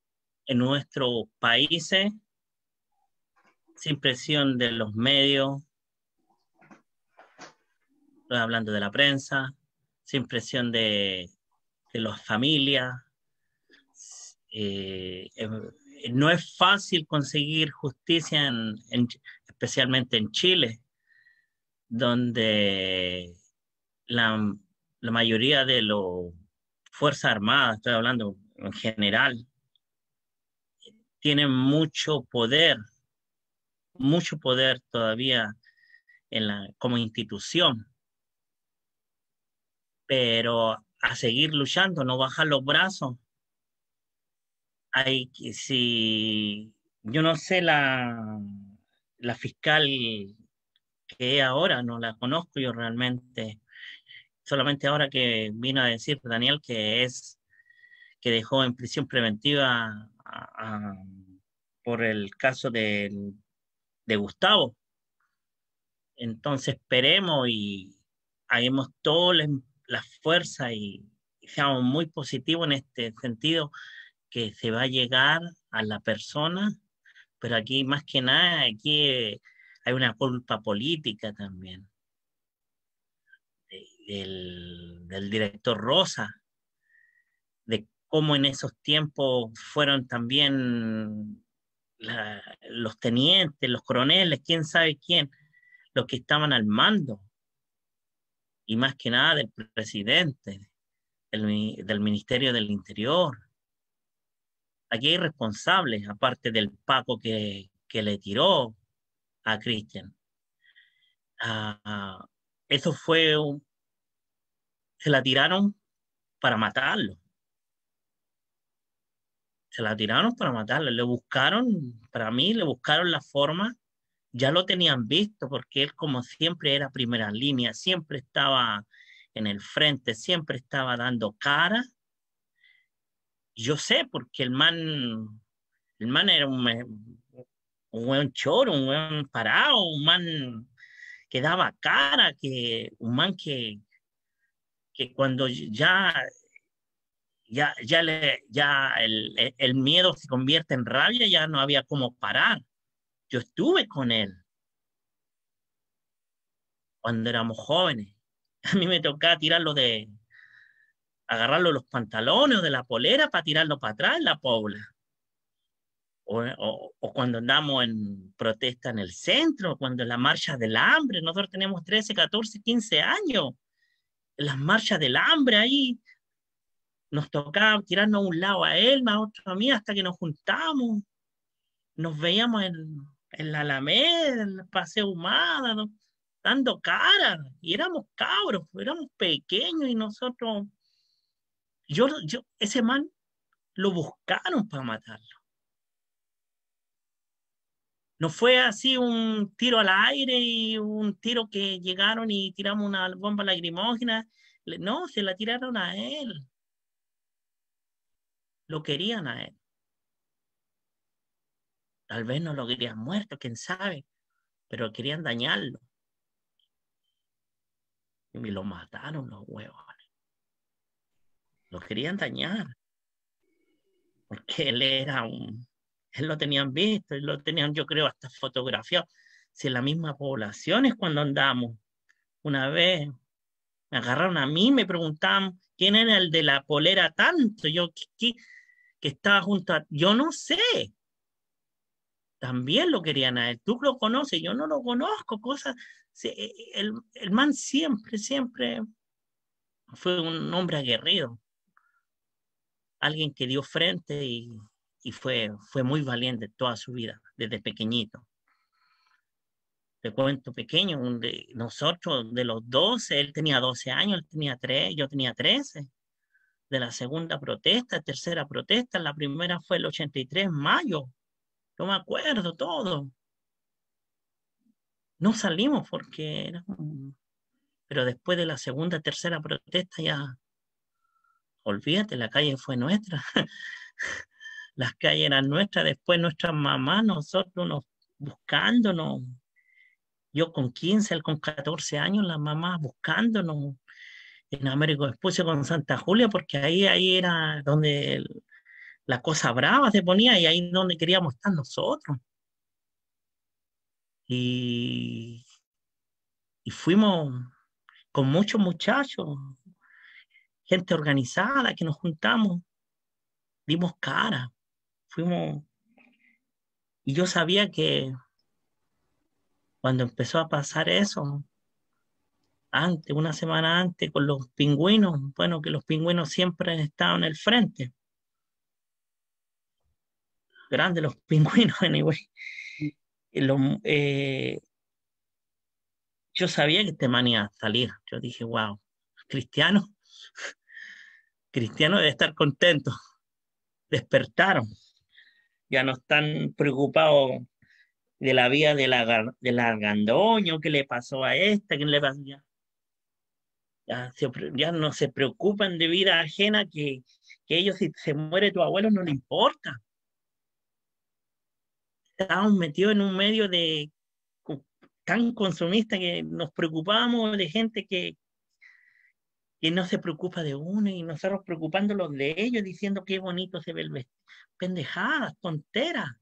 E: países, sin presión de los medios, estoy hablando de la prensa, sin presión de las familias. No es fácil conseguir justicia, especialmente en Chile, donde la mayoría de las Fuerzas Armadas, estoy hablando en general, tienen mucho poder todavía como institución, pero a seguir luchando, no bajar los brazos. Yo no sé la fiscal que es ahora, no la conozco yo realmente, solamente ahora que vino a decir Daniel que dejó en prisión preventiva por el caso de Gustavo. Entonces esperemos y hagamos todas las fuerzas y seamos muy positivos en este sentido, que se va a llegar a la persona, pero aquí más que nada, aquí hay una culpa política también del director Rosa, de cómo en esos tiempos fueron también los tenientes, los coroneles, quién sabe quién, los que estaban al mando, y más que nada del presidente, del Ministerio del Interior. Aquí hay responsables, aparte del Paco que le tiró a Cristian. Eso se la tiraron para matarlo. Se la tiraron para matarlo. Para mí, le buscaron la forma. Ya lo tenían visto, porque él, como siempre, era primera línea, siempre estaba en el frente, siempre estaba dando cara. Yo sé, porque el man era un buen choro, un buen parado, un man que daba cara, un man que cuando ya el miedo se convierte en rabia, ya no había cómo parar. Yo estuve con él cuando éramos jóvenes. A mí me tocaba agarrarlo los pantalones o de la polera para tirarlo para atrás en la pobla. O cuando andamos en protesta en el centro, cuando en la marcha del hambre, nosotros tenemos 13, 14, 15 años, en las marchas del hambre ahí, nos tocaba tirarnos a un lado a él, a otro a mí, hasta que nos juntamos, nos veíamos en la Alameda, en el Paseo Humada, ¿no? Dando cara, y éramos cabros, éramos pequeños, y nosotros, ese man lo buscaron para matarlo. No fue así un tiro al aire y un tiro que llegaron y tiramos una bomba lacrimógena. No, se la tiraron a él. Lo querían a él. Tal vez no lo querían muerto, quién sabe, pero querían dañarlo. Y lo mataron los huevones. Lo querían dañar. Porque él era Él lo tenían visto, él lo tenían, yo creo, hasta fotografiado. Si en la misma población es cuando andamos. Una vez me agarraron a mí, me preguntaban quién era el de la polera tanto, yo que estaba junto a... Yo no sé. También lo querían a él. Tú lo conoces, yo no lo conozco, cosas. El man siempre, siempre fue un hombre aguerrido, alguien que dio frente y fue muy valiente toda su vida, desde pequeñito. Te cuento pequeño, nosotros de los 12, él tenía 12 años, él tenía 3, yo tenía 13. De la segunda protesta, tercera protesta, la primera fue el 83 en mayo. Yo me acuerdo todo. No salimos porque pero después de la segunda, tercera protesta ya, olvídate, la calle fue nuestra. Las calles eran nuestras, después nuestras mamás, nosotros buscándonos. Yo con 15, él con 14 años, las mamás buscándonos en Américo Vespucio con Santa Julia, porque ahí era donde la cosa brava se ponía y ahí donde queríamos estar nosotros. Y fuimos con muchos muchachos, gente organizada que nos juntamos, dimos cara, fuimos. Y yo sabía que cuando empezó a pasar eso, una semana antes, con los pingüinos, bueno, que los pingüinos siempre han estado en el frente. Grandes los pingüinos, anyway. Yo sabía que este man iba a salir. Yo dije, wow, Cristiano debe estar contento. Despertaron. Ya no están preocupados de la vida del argandoño, qué le pasó a esta, qué le pasó. Ya no se preocupan de vida ajena, que ellos, si se muere tu abuelo, no le importa. Estábamos metidos en un medio tan consumista que nos preocupábamos de gente que no se preocupa de uno y nosotros preocupándolos de ellos, diciendo qué bonito se ve el vestido. Pendejadas, tonteras.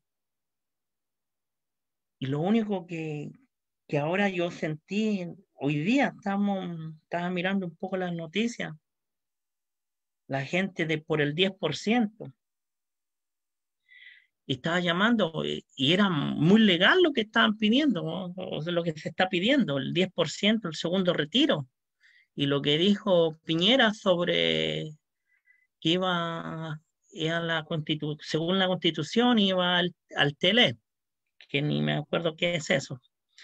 E: Y lo único que ahora yo sentí, hoy día estaba mirando un poco las noticias, la gente por el 10%. Y estaba llamando, y era muy legal lo que estaban pidiendo, ¿no? O sea, lo que se está pidiendo, el 10%, el segundo retiro. Y lo que dijo Piñera sobre que iba según la Constitución, iba al Tele, que ni me acuerdo qué es eso.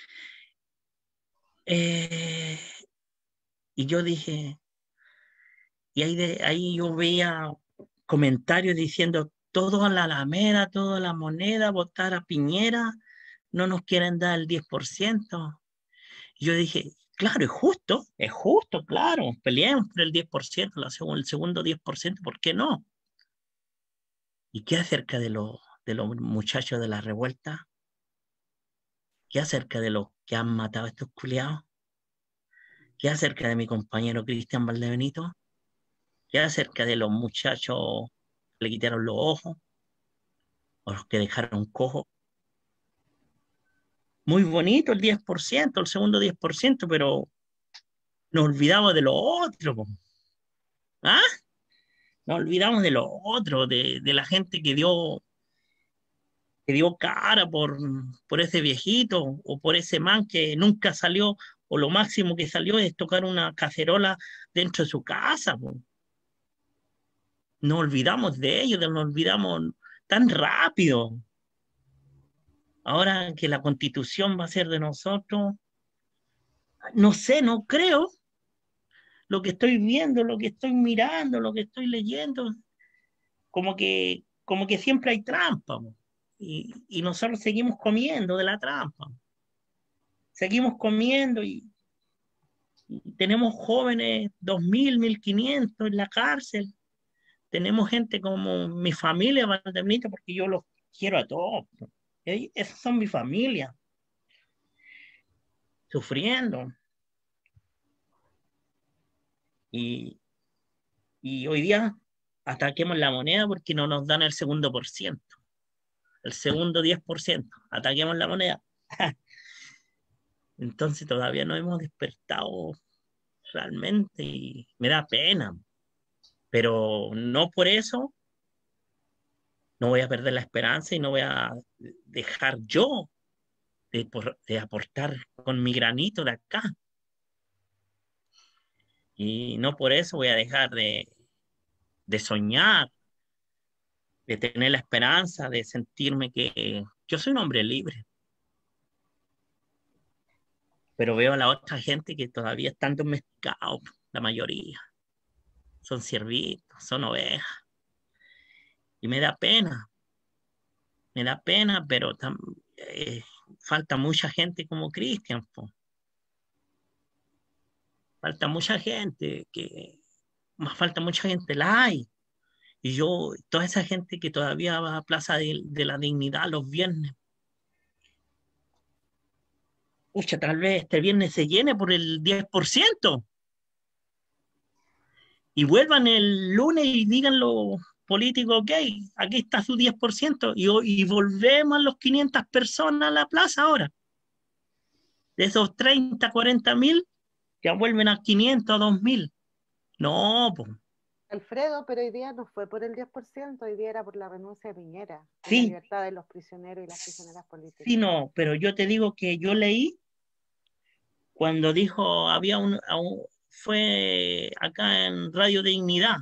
E: Y yo dije, y ahí yo veía comentarios diciendo, todo a la Alameda, toda la moneda, votar a Piñera, no nos quieren dar el 10%. Y yo dije, claro, es justo, claro, peleemos por el 10%, el segundo 10%, ¿por qué no? ¿Y qué acerca de los muchachos de la revuelta? ¿Qué acerca de los que han matado a estos culiados? ¿Qué acerca de mi compañero Cristian Valdebenito? ¿Qué acerca de los muchachos que le quitaron los ojos? ¿O los que dejaron cojos? Muy bonito el 10%, el segundo 10%, pero nos olvidamos de lo otro. ¿Ah? Nos olvidamos de lo otro, de la gente que dio cara por ese viejito o por ese man que nunca salió, o lo máximo que salió es tocar una cacerola dentro de su casa. Po. Nos olvidamos de ellos, nos olvidamos tan rápido. Ahora que la Constitución va a ser de nosotros, no sé, no creo. Lo que estoy viendo, lo que estoy mirando, lo que estoy leyendo, como que siempre hay trampa. Po. Y nosotros seguimos comiendo de la trampa. Seguimos comiendo y tenemos jóvenes 2.000, 1.500 en la cárcel. Tenemos gente como mi familia, Valdebenito, porque yo los quiero a todos. Esas son mi familia. Sufriendo. Y hoy día ataquemos la moneda porque no nos dan el segundo por ciento. el segundo 10%, ataquemos la moneda. Entonces todavía no hemos despertado realmente y me da pena, pero no por eso no voy a perder la esperanza y no voy a dejar yo de aportar con mi granito de acá. Y no por eso voy a dejar de soñar, de tener la esperanza, de sentirme que yo soy un hombre libre. Pero veo a la otra gente que todavía están domesticados, la mayoría. Son ciervitos, son ovejas. Y me da pena, pero falta mucha gente como Cristian. Falta mucha gente, falta mucha gente, la hay. Y yo, toda esa gente que todavía va a Plaza de la Dignidad los viernes. Pucha, tal vez este viernes se llene por el 10%. Y vuelvan el lunes y digan los políticos, ok, aquí está su 10%. Y volvemos a los 500 personas a la plaza ahora. De esos 30, 40 mil, ya vuelven a 500, a 2000. No, pues.
F: Alfredo, pero hoy día no fue por el 10%, hoy día era por la renuncia de Piñera, a
E: sí,
F: la libertad de los prisioneros y las prisioneras políticas.
E: Sí, no, pero yo te digo que yo leí cuando dijo, fue acá en Radio Dignidad,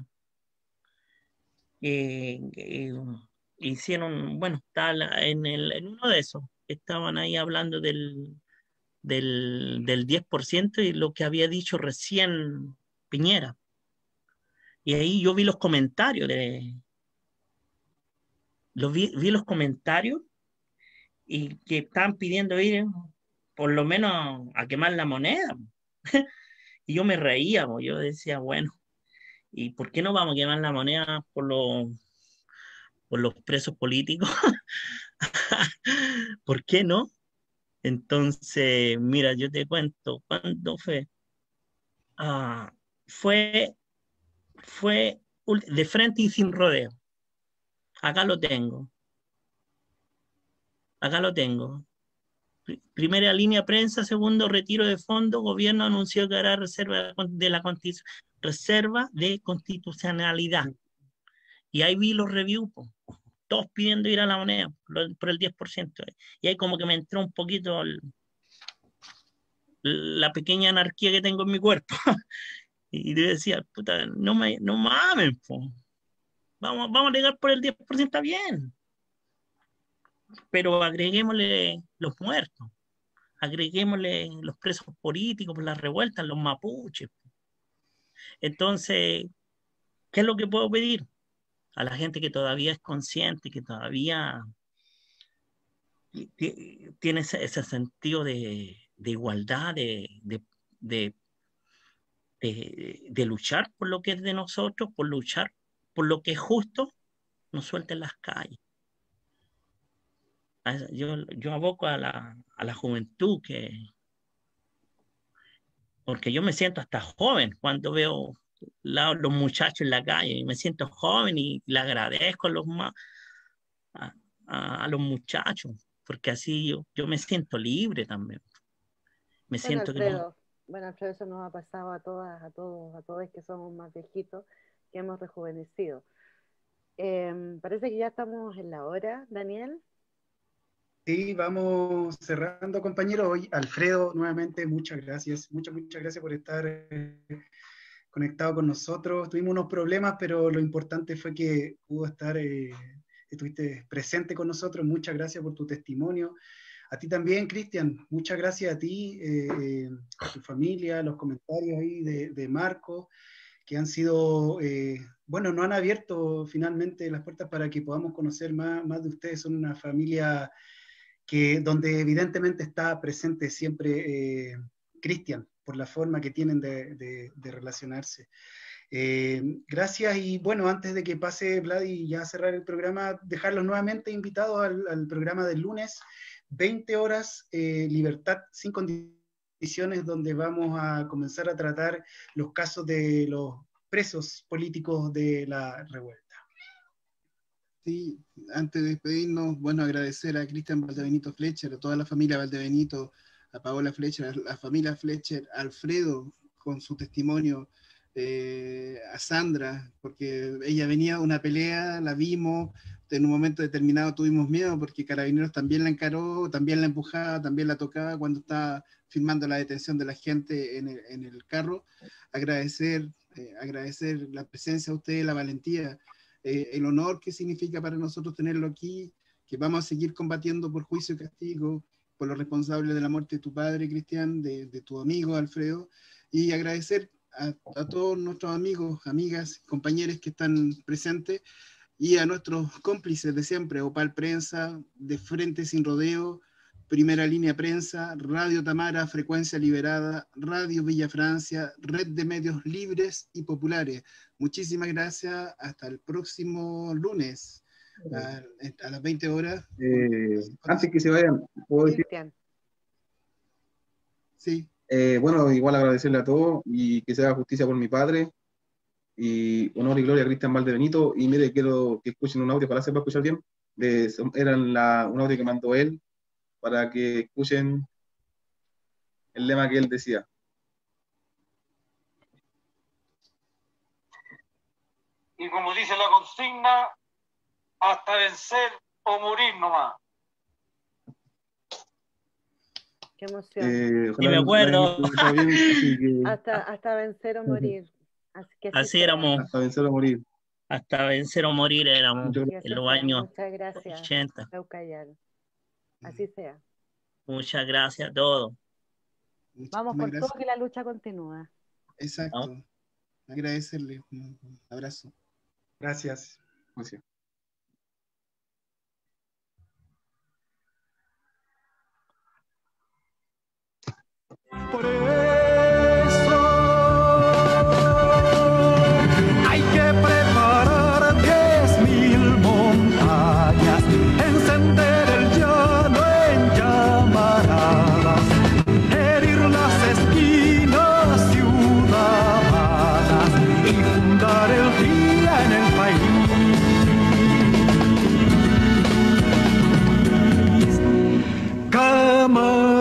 E: hicieron, bueno, en uno de esos, estaban ahí hablando del 10% y lo que había dicho recién Piñera. Y ahí yo vi los comentarios vi los comentarios y que estaban pidiendo ir por lo menos a quemar la moneda. Y yo me reía, yo decía, bueno, ¿y por qué no vamos a quemar la moneda por los presos políticos? ¿Por qué no? Entonces, mira, yo te cuento, ¿cuándo fue? Fue de frente y sin rodeo. Acá lo tengo. Primera línea prensa, segundo retiro de fondo, gobierno anunció que hará reserva de constitucionalidad. Y ahí vi los reviews, todos pidiendo ir a la moneda por el 10%. Y ahí como que me entró un poquito la pequeña anarquía que tengo en mi cuerpo. Y yo decía, puta, no mames, po. Vamos a llegar por el 10%, está bien. Pero agreguémosle los muertos, agreguémosle los presos políticos por las revueltas, los mapuches. Entonces, ¿qué es lo que puedo pedir? A la gente que todavía es consciente, que todavía tiene ese sentido de igualdad, de luchar por lo que es de nosotros, por luchar por lo que es justo, nos suelten las calles. Yo aboco a la juventud, porque yo me siento hasta joven cuando veo los muchachos en la calle, me siento joven y le agradezco a los muchachos, porque así yo me siento libre también.
F: Bueno, Alfredo, eso nos ha pasado a todas, a todos que somos más viejitos, que hemos rejuvenecido. Parece que ya estamos en la hora, Daniel.
C: Sí, vamos cerrando, compañeros. Hoy, Alfredo, nuevamente, muchas gracias. Muchas gracias por estar conectado con nosotros. Tuvimos unos problemas, pero lo importante fue que pudo estar, estuviste presente con nosotros. Muchas gracias por tu testimonio. A ti también, Cristian, muchas gracias a ti, a tu familia, los comentarios ahí de Marco, que han sido, bueno, nos han abierto finalmente las puertas para que podamos conocer más de ustedes. Son una familia donde evidentemente está presente siempre Cristian, por la forma que tienen de relacionarse. Gracias, y bueno, antes de que pase Vlad y ya cerrar el programa, dejarlos nuevamente invitados al programa del lunes, 20 horas, Libertad sin condiciones, donde vamos a comenzar a tratar los casos de los presos políticos de la revuelta.
B: Sí, antes de despedirnos, bueno, agradecer a Cristian Valdebenito Fletcher, a toda la familia Valdebenito, a Paola Fletcher, a la familia Fletcher, a Alfredo con su testimonio, a Sandra, porque ella venía de una pelea, la vimos, en un momento determinado tuvimos miedo porque Carabineros también la encaró, también la empujaba, también la tocaba cuando estaba filmando la detención de la gente en el carro. Agradecer la presencia de ustedes, la valentía, el honor que significa para nosotros tenerlo aquí, que vamos a seguir combatiendo por juicio y castigo, por los responsables de la muerte de tu padre, Cristian, de tu amigo, Alfredo, y agradecer a todos nuestros amigos, amigas, compañeros que están presentes, y a nuestros cómplices de siempre, Opal Prensa, de Frente Sin Rodeo, Primera Línea Prensa, Radio Tamara, Frecuencia Liberada, Radio Villa Francia, Red de Medios Libres y Populares. Muchísimas gracias, hasta el próximo lunes, a las 20 horas.
D: Antes que se vayan, ¿puedo decir?
B: Sí.
D: Bueno, igual agradecerle a todos y que se haga justicia por mi padre, y honor y gloria a Cristian Valdebenito. Y mire, quiero que escuchen un audio, para se va a escuchar bien, un audio que mandó él, para que escuchen el lema que él decía.
I: Y como dice la consigna, hasta vencer o morir nomás.
F: Qué emoción.
E: Sí, me acuerdo.
D: Bien,
F: hasta vencer o morir.
E: Así éramos.
D: Hasta vencer o morir.
E: Hasta vencer o morir éramos en los años
F: Muchas gracias.
E: 80.
F: Así sea.
E: Muchas gracias a todos.
F: Vamos por todo, que la lucha continúa.
B: Exacto. ¿No? Agradecerle. Un abrazo.
C: Gracias.
D: Gracias.
A: Por eso hay que preparar 10.000 montañas, encender el llano en llamaradas, herir las esquinas ciudadanas y fundar el día en el país. Cámara